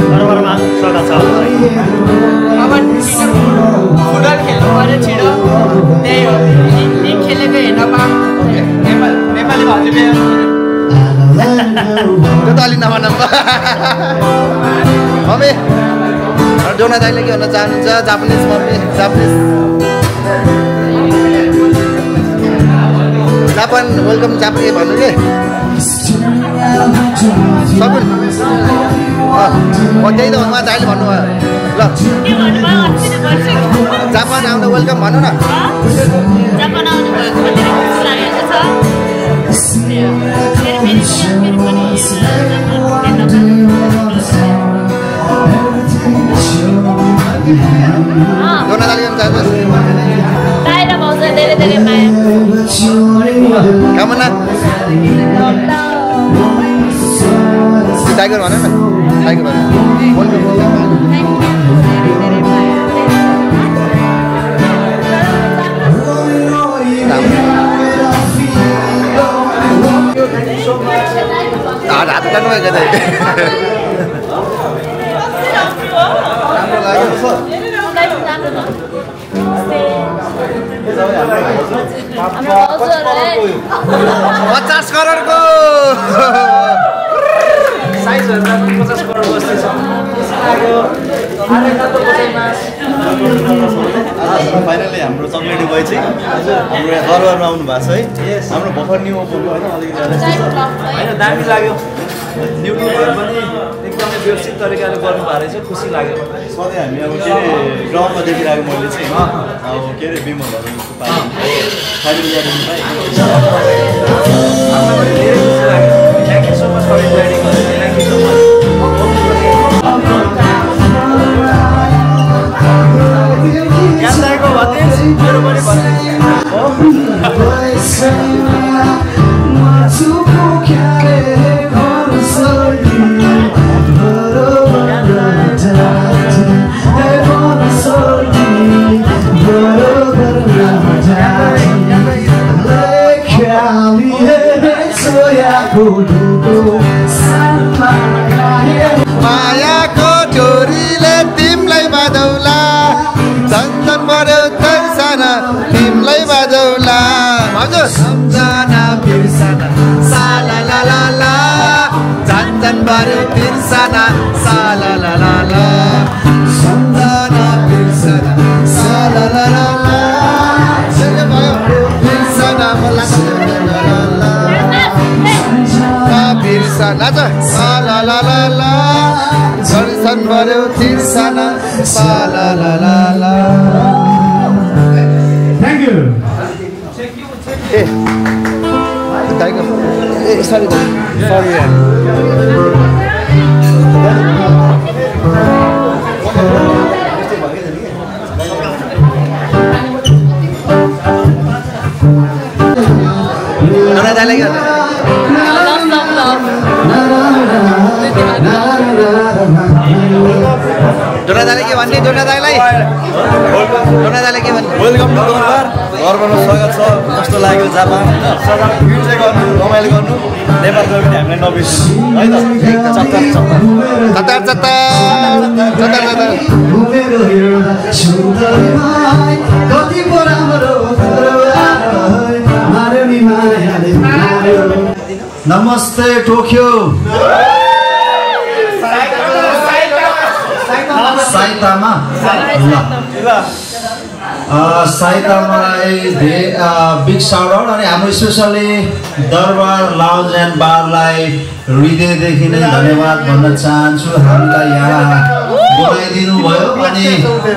अब फुटबल खेल्नु पऱ्यो छिटो त्यही हो खेलेको हेर्न पाऊँ नेपाली भन्ने त्यो त अलि नभन मम्मी डोना दाइले के भन्न चाहनुहुन्छ? Japanese mummy Japanese Japan welcome Japan के भन्नु के सबै त्यही त उहाँ दाइले भन्नुभयो ल जापान आउनु वेलकम भन्नु न। जापान आउनु भएको धेरै खुसी लागेको छ। डोना दाइले के भन्छ? दाइ र भाउजू धेरै धेरै माया कामना टाइगर भन न टाइगर भन हात काट्नु भएको दाइ राम्रो लाग्यो हाम्रो भाउजूहरु 50 करोडको साइजहरू 50 करोड बस्ती छ। फाइनली हाम्रो चक्लेटी बोय चाहिँ हाम्रो दरबारमा आउनु भएको छ है। हाम्रो भर्खर न्यू ओपन हो होइन अलिकति होइन दामी लाग्यो युट्युबमा पनि एकदमै व्यवस्थित तरिकाले गर्नुभएको रहेछ खुसी लाग्यो। सधैँ हामी अब के अरे ग्राउन्डमा देखिरहेको मैले चाहिँ अब के अरे बिमलहरू फाइनल गरिदिनु पाएँ धेरै खुसी लाग्यो। Thank you so much for inviting us. Thank you so much. क्यान्दाको भतेज मेरो पनि भतेज Good. भर्यो तिर्सना तिमीलाई बाजौला हजुर सम्झना बिर्सना साला ला ला ला झन झन भर्यो तिर्सना साला ला ला ला सम्झना बिर्सना साला ला ला ला जहिले भयो बिर्सना मलाई बिर्सना साला ला ला ला झन भर्यो तिर्सना साला ला ला ला Thank you. Sorry. Dona दाइले के भन्ने Dona दाइलाई के भन्ने वेलकम टु दरबार घरमा स्वागत छ कस्तो लाग्यो जापान सबै इन्जोय गर्नु रमाइलो गर्नु नेपाल गयो भने हामीले नबिर्सनु है त Namaste Tokyo. Saitama. Saitamaलाई big shout out अनि हाम्रो स्पेशली दरबार लाउन्ज एन्ड बारलाई हृदयदेखि नै धन्यवाद भन्न चाहन्छु हामीलाई यहाँ बोलाइदिनु भयो अनि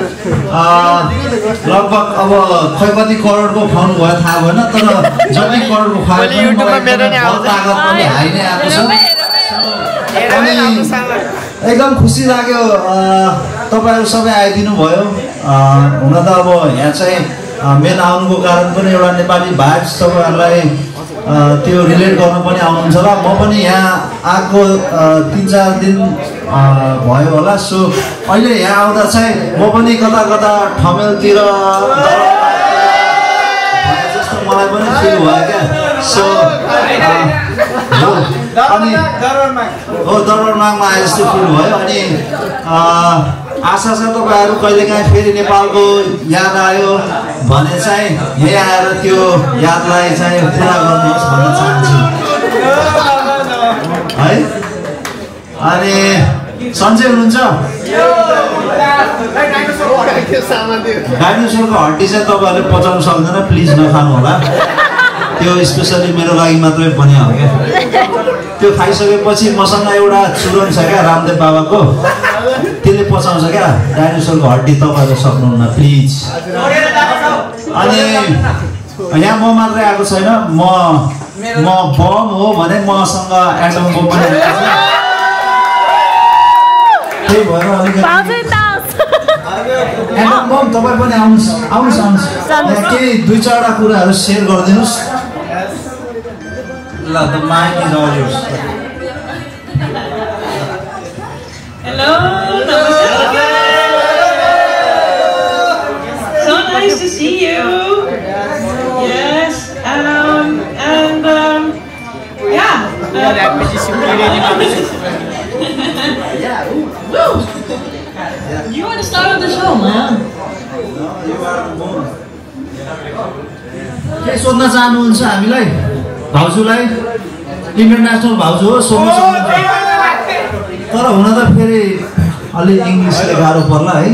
लगभग अब खै कति करोडको खुवाउनु भयो थाहा भएन तर जति करोडको खुवायो तागत पनि हाई नै आएको छ अनि एकदम खुसी लाग्यो तपाईहरु सबै आइदिनु भयो हुन त अब यहाँ चाहिँ मेन आउनुको कारण पनि एउटा नेपाली भाइब्स तपाईहरुलाई त्यो रिलेट गर्न पनि आउनुहुन्छ र म पनि यहाँ आएको 3-4 दिन भयो होला सो अहिले यहाँ आउँदा चाहिँ म पनि कता कता ठमेलतिर जस्तो मलाई पनि फिल भयो क्या सो अनि दरबारमागमा आए जस्तो फिल भयो अनि आशा छ तपाईहरु कहिलेकाहीँ फेरि नेपालको याद आयो भने चाहिँ यही आएर त्यो यादलाई चाहिँ पुरा गर्नुहोस् भन्न चाहन्छु है अनि सन्चै हुनुहुन्छ डाइनोसरको हड्डी चाहिँ तपाईहरुले पचाउन सक्दैन प्लिज नखानु होला त्यो स्पेशली मेरो लागि मात्रै बन्या हो क्या त्यो खाइसकेपछि मसँग एउटा चुरन छ क्या रामदेव बाबाको त्यसले पचाउँछ क्या डाइनोसरको हड्डी तपाईहरुले सक्नुहुन्न प्लिज अनि यहाँ म मात्रै आएको छैन म बम हो भने मसँग एटम बम पनि त्यही भएर एटम बम तपाईँ पनि आउनुहोस् केही 2-4 कुराहरू सेयर गरिदिनुहोस् ल the mic is all yours Hello, so nice to see you. Yes, and yeah. You want to start with the show, man? के सोध्न चाहनुहुन्छ हामीलाई भाउजूलाई इन्टरनेशनल भाउजू हो सोध्न सक्नुहुन्छ तर हुन त फेरि अलि इंग्लिशले गाह्रो पर्ला है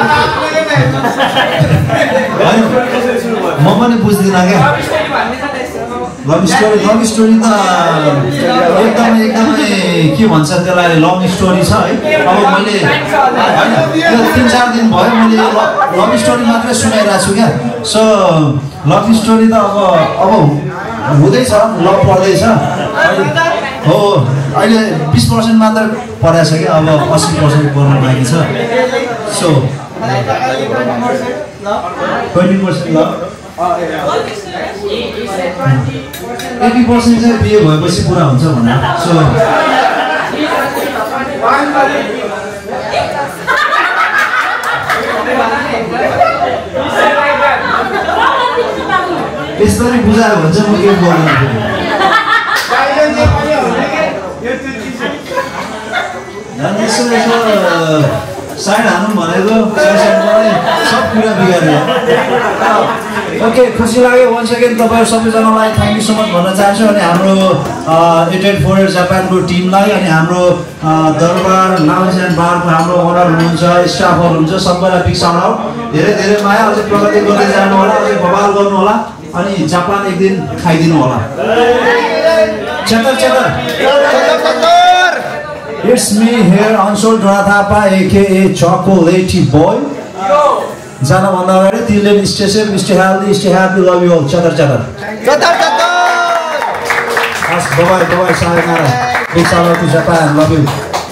म पनि बुझ्दिन क्या लभ स्टोरी त एकदमै के भन्छ त्यसलाई लङ स्टोरी छ है अब मैले हैन यो 3-4 दिन भयो मैले लभ स्टोरी मात्रै सुनाइरहेको छु क्या सो लभ स्टोरी त अब हुँदैछ लभ पर्दैछ हो अहिले 20% मात्र परेछ क्या अब 80% पर्न बाँकी छ सो 20% लभ 80% चाहिँ बिहे भएपछि पुरा हुन्छ भन्ने सो यसरी बुझायो भने चाहिँ म के गर्नु साइड हान्नु भनेको सब कुरा बिगार्यो। ओके, खुसी लाग्यो वन्स अगेन तपाईँहरू सबैजनालाई थ्याङ्क यू सो मच भन्न चाहन्छु। अनि हाम्रो 884 जापानको टिमलाई अनि हाम्रो दरबार लाउन्ज एन्ड बारको हाम्रो ओनर हुनुहुन्छ, स्टाफहरू हुनुहुन्छ, सबैलाई बिग साउन्ड आउट। धेरै धेरै माया, अझै प्रगति गर्दै जानु होला, अझै बवाल गर्नु होला अनि जापान एक दिन खाइदिनु होला। चेतर It's me here, Anshul Thapa, aka Chocolatey Boy. Jana भन्दा अगाडि तिमीले stay safe, stay healthy, stay happy, love you all. Chatar. Bye-bye, sayonara. Big shout out to Japan, love you.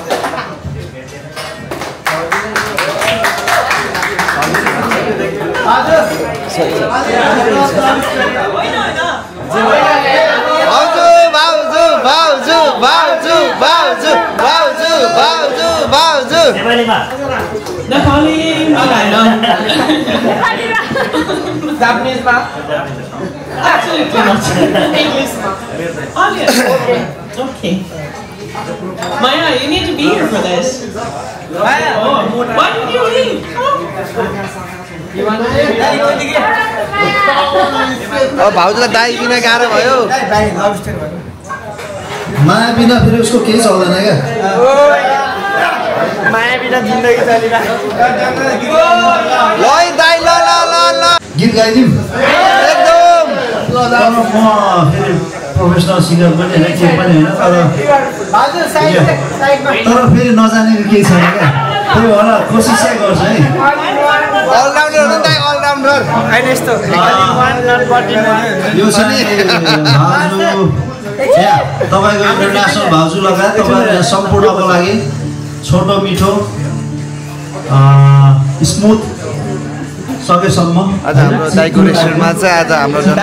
Bauzu. Nepali Japanese ma? Absolutely not. English ma? Okay. Maya, you need to be here for this. Maya, why did you leave? You want to भाउजूलाई दाइ बिना गाह्रो भयो। माया बिना फेरि उसको केही चल्दैन क्या। माया बिना जिन्दगी चलिरहेको। ल दाइ ल गीत गाइदिउँ एकदम। म फेरि प्रोफेसनल सिङ्गर पनि होइन, के पनि होइन, तर फेरि नजानेको केही छैन क्या। त्यही भएर कोसिसै गर्छु है। अलराउन्डर हो दाइ, अलराउन्डर। हैन यस्तो यो चाहिँ भाउजू तपाईँको इन्टरनेसनल भाउजू लगायत तपाईँहरू सम्पूर्णको लागि छोटो मिठो स्मुथ सकेसम्म। आज हाम्रो दाइको रेस्टुरेन्टमा चाहिँ आज हाम्रो झुल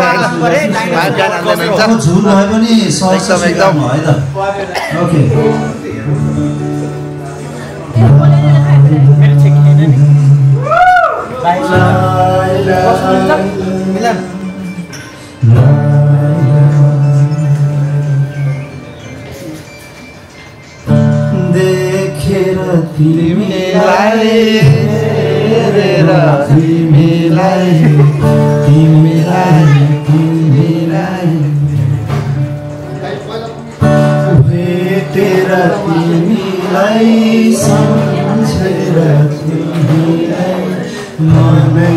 भए पनि एकदम है त। ओके, देखेर तिमीलाई भेटेर तिमीलाई सम्झेर तिमीलाई मनै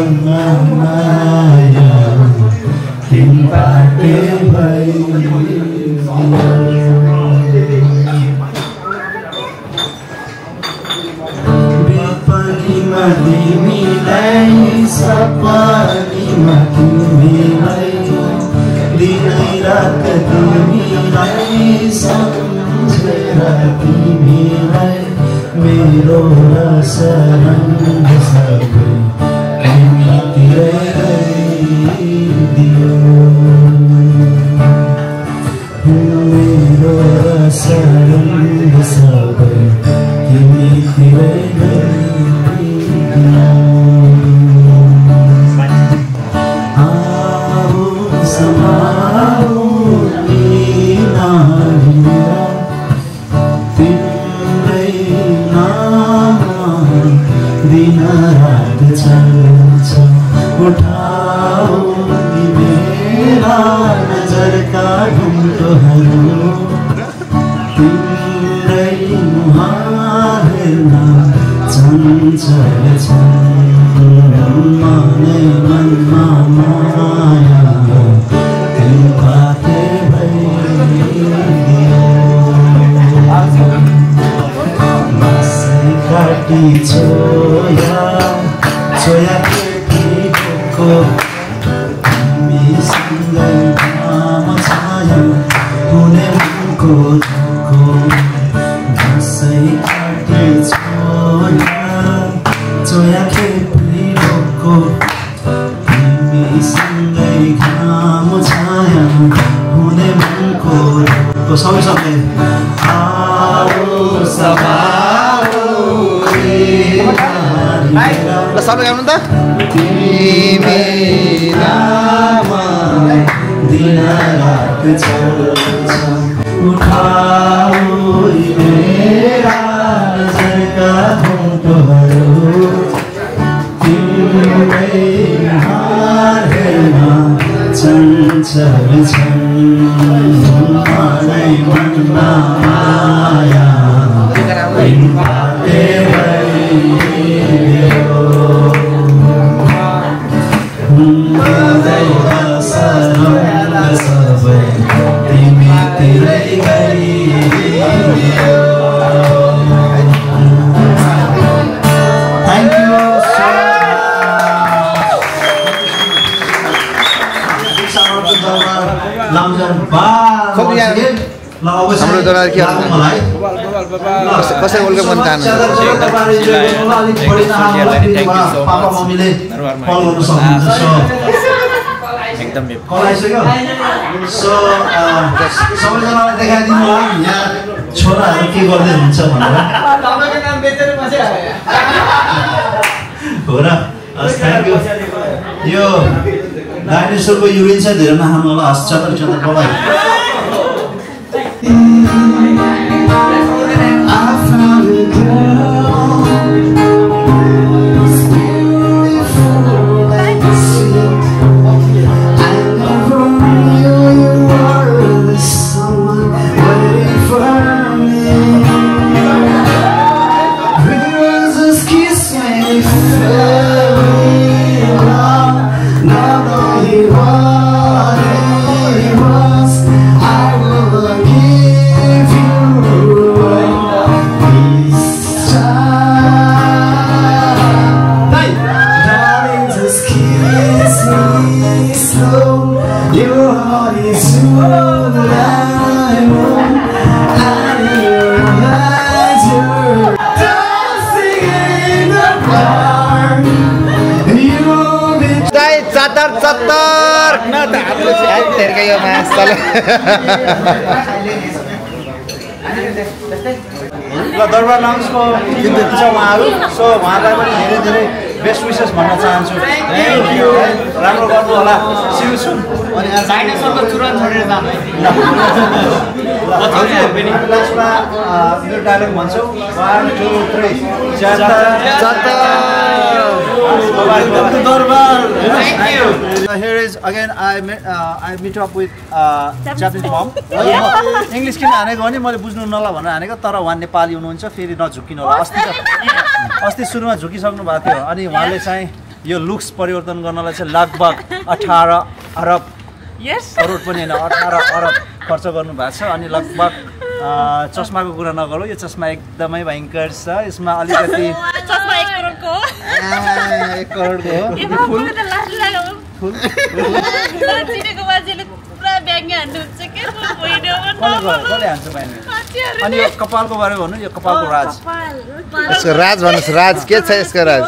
माया तिमीबाटै भइदियो। विपनीमा तिमीलाई सपनीमा तिमीलाई दिनै रात तिमीलाई सम्झेर तिमीलाई मेरो रसरङ्ग सबै तिमीतिरै गइदियो। मेरो रसरङ्ग सबै तिमीतिरै गइदियो। आओ समाओ दिन रात चल्छ। उठाओ मेरा नजरका ढुङ्गोहरू तिम्रै मुहार हेर्न चञ्चल छन्। मनै मनमा माया तिमीबाटै भइदियो। काटी छोया केटीको तिमीसँगै घाम छायो हुने मनको धोको। दसैँ काटी छोया केटीको तिमीसँगै घाम छायो हुने मनको धोको। सबैसँगै आओ सभा ल सबै गाउनु त। तिमीरामा दिन रात चल्छ। उठाओ मेरा नजरका चञ्चल छन् मनै मनमा माया सबै तिमीतिरै गइदियो Thank you so हाम्रो दरबार के कसै बोलको मन चाहनु एकदम सबैजनालाई देखाइदिनु होला यहाँ छोराहरू के गर्दै हुन्छ भनेर हो र थ्याङ्क यू यो डाइनोसरको युरिन चाहिँ धेरै नखानु होला हस् चतर चतर बोलाइ ल दरबार लाउन्जको छ उहाँहरू सो उहाँलाई पनि धेरै धेरै बेस्ट विसेस भन्न चाहन्छु राम्रो गर्नु होला सिउ सुन अनि डाइनोसरको चुरन छोडेर जानु लास्टमा मेरो डायलग भन्छौ 1 2 3 दरबार thank you Here is again I meet up with Japanese mom. English किन हानेको भने मैले बुझ्नु नला भनेर हानेको तर उहाँ नेपाली हुनुहुन्छ फेरि नझुकिनु होला अस्ति सुरुमा झुकिसक्नु भएको थियो अनि उहाँले चाहिँ यो लुक्स परिवर्तन गर्नलाई चाहिँ लगभग 18 अरब करोड पनि हैन 18 अरब खर्च गर्नु भएको छ अनि लगभग चस्माको कुरा नगरौँ यो चस्मा एकदमै भयङ्कर छ यसमा अलिकति चस्मा 1 करोडको 1 करोडको हो चिनेको मान्छेले पुरा ब्याङ्गे हान्नुहुन्छ के कसले हान्छ भाइ अनि यो कपालको बारेमा भन्नु यो कपालको राज यसको राज भन्नुस् राज के छ यसको राज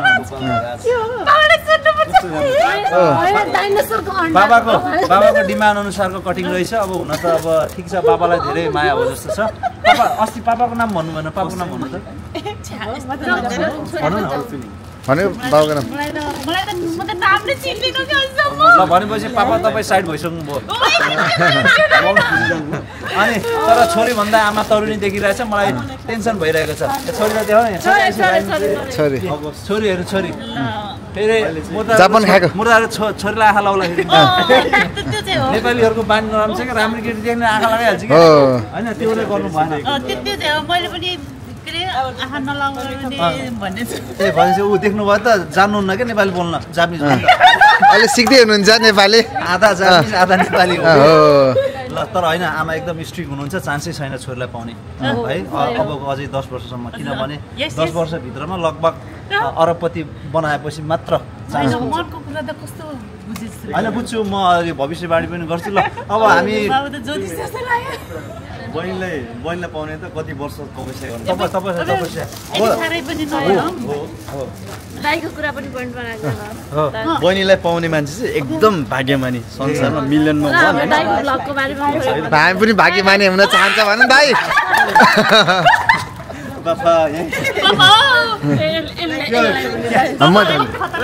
बाबाको डिमान्ड अनुसारको कटिङ रहेछ अब हुन त अब ठिक छ बाबालाई धेरै माया हो जस्तो छ पापा अस्ति पापाको नाम भन्नु भएन पापाको नाम भन्नु त भन्नु न भने बाबुको नाम मलाई त म त नामले चिन्दिनँ के अझसम्म ल भनेपछि पापा तपाईँ साइड भइसक्नु भयो अनि तर छोरी भन्दा आमा तरुनी देखिरहेछ मलाई टेन्सन भइरहेको छ छोरीलाई देखाउ न छोरीहरू छोरी फेरि जापान खाएको मुर्दाहरू छोरीलाई आँखा लाउदाखेरि नेपालीहरूको बानी नराम्रो छ कि राम्रो केटी देख्ने आँखा लगाइहाल्छ कि होइन त्योले गर्नु भएन मैले पनि आँखा नलाउने भन्ने ए भनेपछि ऊ देख्नुभयो त जान्नुहुन्न क्या नेपाली बोल्न जापानिज अहिले सिक्दै हुनुहुन्छ नेपाली आधा जापानिज आधा नेपाली हो ल तर होइन आमा एकदम स्ट्रिक्ट हुनुहुन्छ चान्सै छैन छोरीलाई पाउने है अब अझै 10 वर्षसम्म किनभने 10 वर्षभित्रमा लगभग अरबपति बनाएपछि मात्र होइन बुझ्छु म अहिले भविष्यवाणी पनि गर्छु ल अब हामी बहिनीलाई पाउने त कति वर्ष तपस्या गर्नु तपस्या बहिनीलाई पाउने मान्छे चाहिँ एकदम भाग्यमानी संसारमा मिलियनमा हामी पनि भाग्यमानी हुन चाहन्छ भन भाइ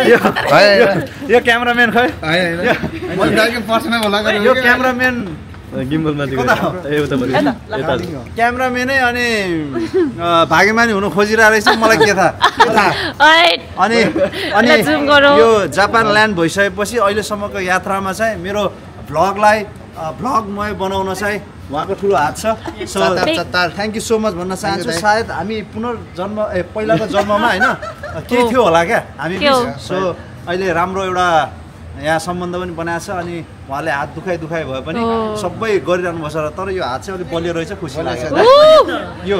यो क्यामेराम्यान खै यो क्यामेराम्यान गिम्बलमा क्यामेराम्यानै अनि भाग्यमानी हुनु खोजिरहेको रहेछ मलाई के थाहा अनि यो जापान ल्यान्ड भइसकेपछि अहिलेसम्मको यात्रामा चाहिँ मेरो भ्लगलाई भ्लगमय बनाउन चाहिँ उहाँको ठुलो हात छ so thank you so much भन्न चाहन्छु सायद हामी पुनर्जन्म पहिलाको जन्ममा होइन केही थियो होला क्या हामी सो अहिले राम्रो एउटा यहाँ सम्बन्ध पनि बनाएको छ अनि उहाँले हात दुखाइ भए पनि सबै गरिरहनु पर्छ र तर यो हात चाहिँ अलिक बलियो रहेछ खुसी लाग्छ यो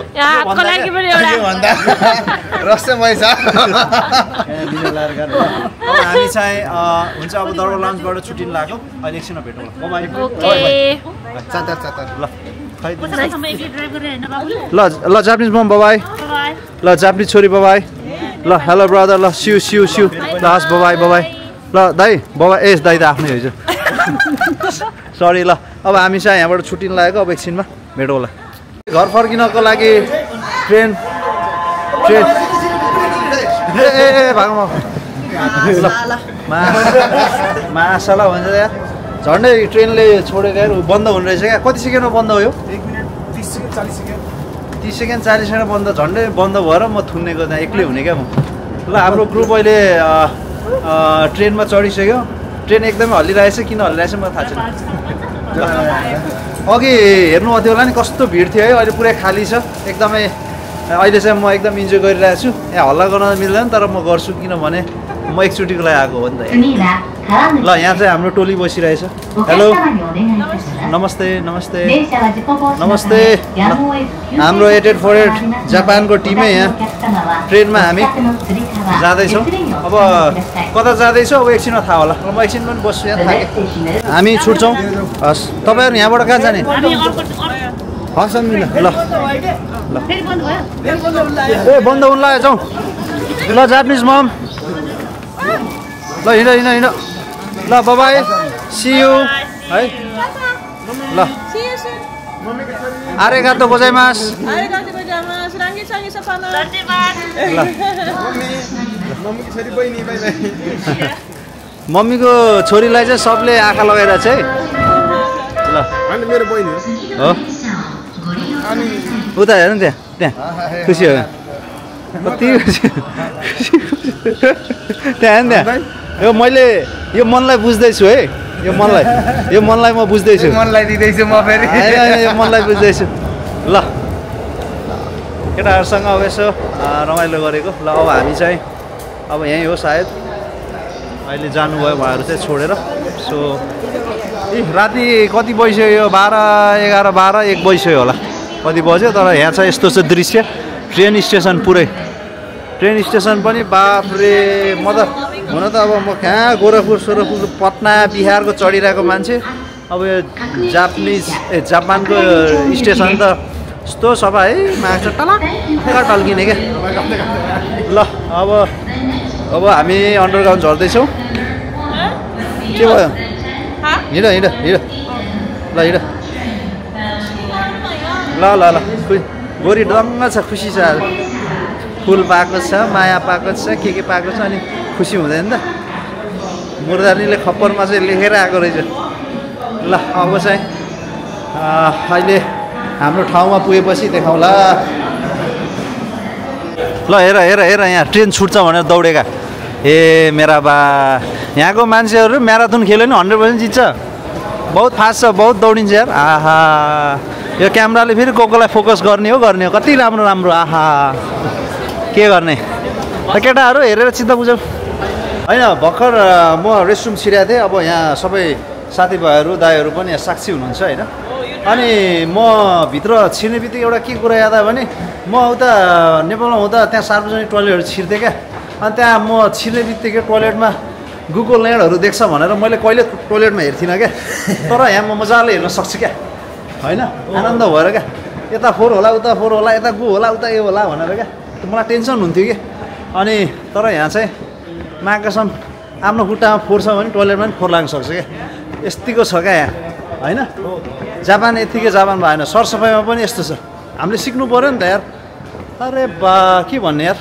रहस्यमय छ हामी चाहिँ हुन्छ अब दरबार लाउन्जबाट छुट्टिनु लाग्यो अहिले एकछिनमा भेटौँ ल जापानिज मम बाबाई ल जापानिज छोरी बाबाई ल हेलो ब्रदर ल सिउ ल हस् बाबाई ल दाइ बाबा दाइ त आफ्नै होइन सरी ल अब हामी चाहिँ यहाँबाट छुट्टिनु लागेको अब एकछिनमा भेटौँला घर फर्किनको लागि ट्रेन भागमा ल मासला भन्छ यार झन्डै ट्रेनले छोडेको यार बन्द हुने रहेछ क्या कति सेकेन्डमा बन्द हो यो 30 सेकेन्ड 40 सेकेन्ड बन्द झन्डै बन्द भएर म थुन्नेको त्यहाँ एक्लै हुने क्या म ल हाम्रो ग्रुप अहिले ट्रेनमा चढिसक्यो ट्रेन एकदमै हल्लिरहेछ किन हल्लिरहेछ मलाई थाहा छैन अघि हेर्नु आउँथ्यो होला नि कस्तो भिड थियो है अहिले पुरै खाली छ एकदमै अहिले चाहिँ म एकदम इन्जोय गरिरहेको छु यहाँ हल्ला गर्न मिल्दैन तर म गर्छु किनभने म एकचोटिको लागि आएको हो नि त ल यहाँ चाहिँ हाम्रो टोली बसिरहेछ हेलो नमस्ते हाम्रो 8848 जापानको टिमै यहाँ ट्रेनमा हामी जाँदैछौँ अब कता जाँदैछौँ अब एकछिनमा थाहा होला म एकछिन पनि बस्छु यहाँ थाहा हामी छुट्छौँ हस् तपाईँहरू यहाँबाट कहाँ जाने हस् ल ए बन्द हुन लाग्यो जाउँ ल जापानिज मम ल हिँड ल बाबाई सी यू है ल आरेगातो गोजाइमास मम्मीको छोरीलाई चाहिँ सबले आँखा लगाइरहेको छ है ल मेरो बहिनी हो उता हेर्नु त्यहाँ खुसी हो कति खुसी त्यहाँ यो मैले यो मनलाई बुझ्दैछु है यो मनलाई म बुझ्दैछु मनलाई दिँदैछु म फेरि यो मनलाई बुझ्दैछु ल केटाहरूसँग अब यसो रमाइलो गरेको ल अब हामी चाहिँ अब यहीँ हो सायद अहिले जानुभयो उहाँहरू चाहिँ छोडेर सो राति कति बजिसक्यो 12, 11, 12, 1 बजिसक्यो होला कति बज्यो तर यहाँ चाहिँ यस्तो छ दृश्य ट्रेन स्टेसन पुरै ट्रेन स्टेसन पनि बाफरे म त हुन त अब म कहाँ गोरखपुर पटना बिहारको चढिरहेको मान्छे अब यो जापानको स्टेसन त यस्तो सफा है मान्छे टलक्क टल्किने क्या ल अब हामी अन्डरग्राउन्ड झर्दैछौँ के भयो हिँड ल हिँड ल गोरी डङ्ग छ खुसी छ आज फुल पाएको छ माया पाएको छ के पाएको छ अनि खुसी हुँदैन त मुर्दानीले खप्परमा चाहिँ लेखेर आएको रहेछ ल अब चाहिँ अहिले हाम्रो ठाउँमा पुगेपछि देखाउँला ल हेर यहाँ ट्रेन छुट्छ भनेर दौडेका ए मेरा बा यहाँको मान्छेहरू म्याराथन खेल्यो नि 100% जित्छ बहुत फास्ट छ बहुत दौडिन्छ यार आहा यो क्यामेराले फेरि कोकोलाई फोकस गर्ने हो कति राम्रो आहा के गर्ने केटाहरू हेरेर चित्त बुझौँ होइन भर्खर म रेस्टरुम छिरेको थिएँ अब यहाँ सबै साथीभाइहरू दाइहरू पनि यहाँ साक्षी हुनुहुन्छ होइन अनि म भित्र छिर्ने बित्तिकै एउटा के कुरा याद आयो भने म उता नेपालमा हुँदा त्यहाँ सार्वजनिक टोयलेटहरू छिर्थेँ क्या अनि त्यहाँ म छिर्ने बित्तिकै टोयलेटमा गुगल ल्यान्डहरू देख्छ भनेर मैले कहिले टोयलेटमा हेर्थिनँ क्या तर यहाँ म मजाले हेर्न सक्छु क्या होइन आनन्द भएर क्या यता फोहोर होला उता फोहोर होला यता गु होला उता यो होला भनेर क्या मलाई टेन्सन हुन्थ्यो कि अनि तर यहाँ चाहिँ माकसम आफ्नो खुट्टामा फोहोर छ भने टोयलेटमा पनि फोहोर लाग्न सक्छ क्या यतिको छ क्या यहाँ होइन जापान यतिकै जापान भएन सरसफाइमा पनि यस्तो छ हामीले सिक्नु पऱ्यो नि त यार अरे बा के भन्ने यार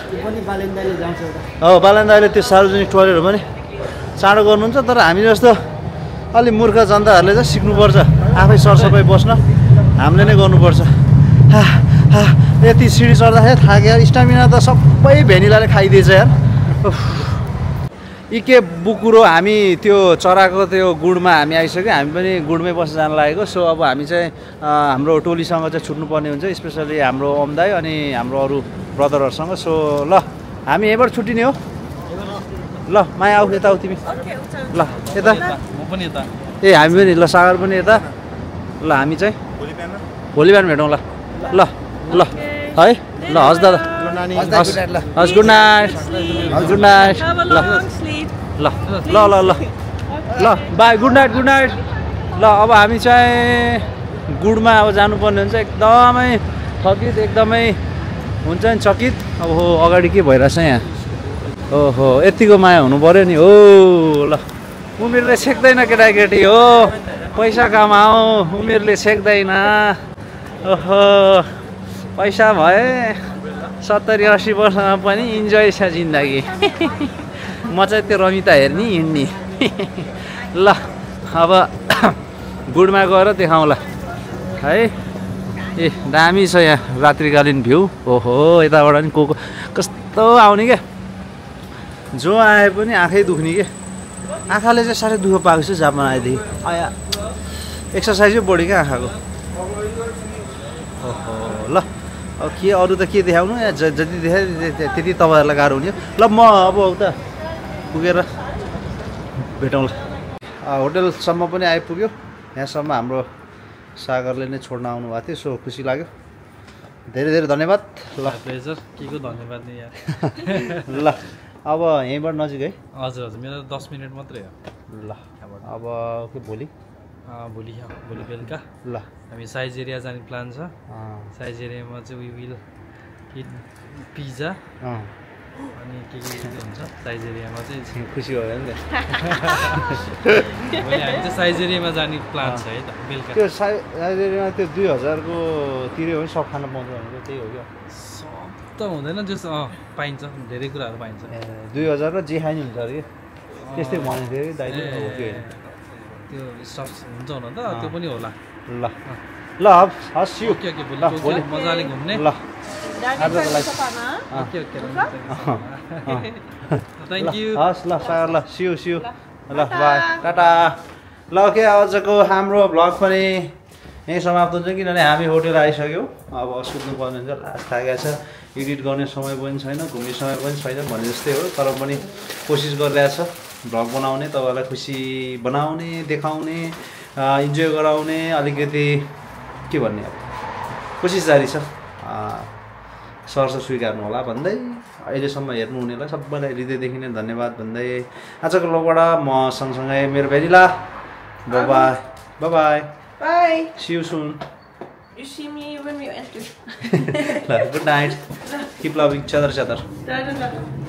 हो बालेन दाइले त्यो सार्वजनिक टोयलेटहरू पनि चाँडो गर्नुहुन्छ तर हामी जस्तो अलि मूर्ख जनताहरूले चाहिँ सिक्नुपर्छ आफै सरसफाइ बस्न हामीले नै गर्नुपर्छ यति सिडी चढ्दाखेरि थाक्यो स्टामिना त सबै भेनिलाले खाइदिएछ यार यी के बुकुरो हामी त्यो चराको त्यो गुडमा हामी आइसक्यो हामी पनि गुडमै बस्न जान लागेको सो अब हामी चाहिँ हाम्रो टोलीसँग चाहिँ छुट्नुपर्ने हुन्छ स्पेसली हाम्रो ओमदाई अनि हाम्रो अरू ब्रदरहरूसँग सो ल हामी यहीँबाट छुट्टिने हो ल माया आऊ यता आऊ तिमी ल यता म पनि यता ए हामी पनि ल सागर पनि यता ल हामी चाहिँ भोलि बिहान भेटौँ ल ल ल है ल हस् दादा हस् गुड नाइट गुड नाइट ल ल ल ल ल ल बाई गुड नाइट ल अब हामी चाहिँ गुडमा अब जानुपर्ने हुन्छ एकदमै थकित एकदमै हुन्छ नि चकित अब हो अगाडि के भइरहेछ यहाँ ओहो यतिको माया हुनु पऱ्यो नि हो ल उमेरले छेक्दैन केटाकेटी हो पैसा कमाऊ उमेरले छेक्दैन ओहो पैसा भए 70-80 वर्षमा पनि इन्जोय छ जिन्दगी म चाहिँ त्यो रमिता हेर्ने हिँड्ने ल अब गुडमा गएर देखाउँला है ए दामी छ यहाँ रात्रिकालीन भ्यू ओहो यताबाट नि को कस्तो आउने क्या जो आए पनि आँखै दुख्ने के आँखाले चाहिँ साह्रै दुःख पाएको छु जापान आएदेखि आया एक्सर्साइजै बढी क्या आँखाको ओहो ल अब के अरू त के देखाउनु या जति देखायो त्यति तपाईँहरूलाई गाह्रो हुने ल म अब उता पुगेर भेटौँला होटलसम्म पनि आइपुग्यो यहाँसम्म हाम्रो सागरले नै छोड्न आउनुभएको थियो सो खुसी लाग्यो धेरै धेरै धन्यवाद ल प्लेजर के को धन्यवाद नि यार ल अब यहीँबाट नजिक है हजुर हजुर मेरो 10 मिनट मात्रै हो ल अब के भोलि बेलुका ल हामी साइज एरिया जाने प्लान छ साइज एरियामा चाहिँ वी विल इट पिज्जा अनि के हुन्छ साइज एरियामा चाहिँ खुसी भयो नि हामी चाहिँ साइज एरियामा जाने प्लान छ है त बेलुका त्यो साइज एरियामा त्यो 2000 को तिर्यो भने सब खाना पाउँछ भनेको त्यही हो क्या सब त हुँदैन जस पाइन्छ धेरै कुराहरू पाइन्छ 2000 र जे खाइने हुन्छ अरे त्यस्तै भनेको थियो कि दाइले हो कि त्यो स्टफ हुन्छ हुन त त्यो पनि होला ल ल हस् यु ओके भोलि मजाले घुम्ने ल ओके थ्याङ्क यू हस् ल सागर ल सियु ल बाई टाटा ल ओके आजको हाम्रो भ्लग पनि यहीँ समाप्त हुन्छ किनभने हामी होटल आइसक्यौँ अब सुत्नु पर्ने हुन्छ लास्ट थाकेको छ एडिट गर्ने समय पनि छैन घुम्ने समय पनि छैन भने जस्तै हो तर पनि कोसिस गरिरहेछ भ्लग बनाउने तपाईँहरूलाई खुसी बनाउने देखाउने इन्जोय गराउने अलिकति के भन्ने अब कोसिस जारी छ सहर्ष स्वीकार्नु होला भन्दै अहिलेसम्म हेर्नु हुनेलाई सबैलाई हृदयदेखि नै धन्यवाद भन्दै आजको ब्लगबाट म सँगसँगै मेरो vanilla bye bye see you soon you see me when we enter good night keep loving each other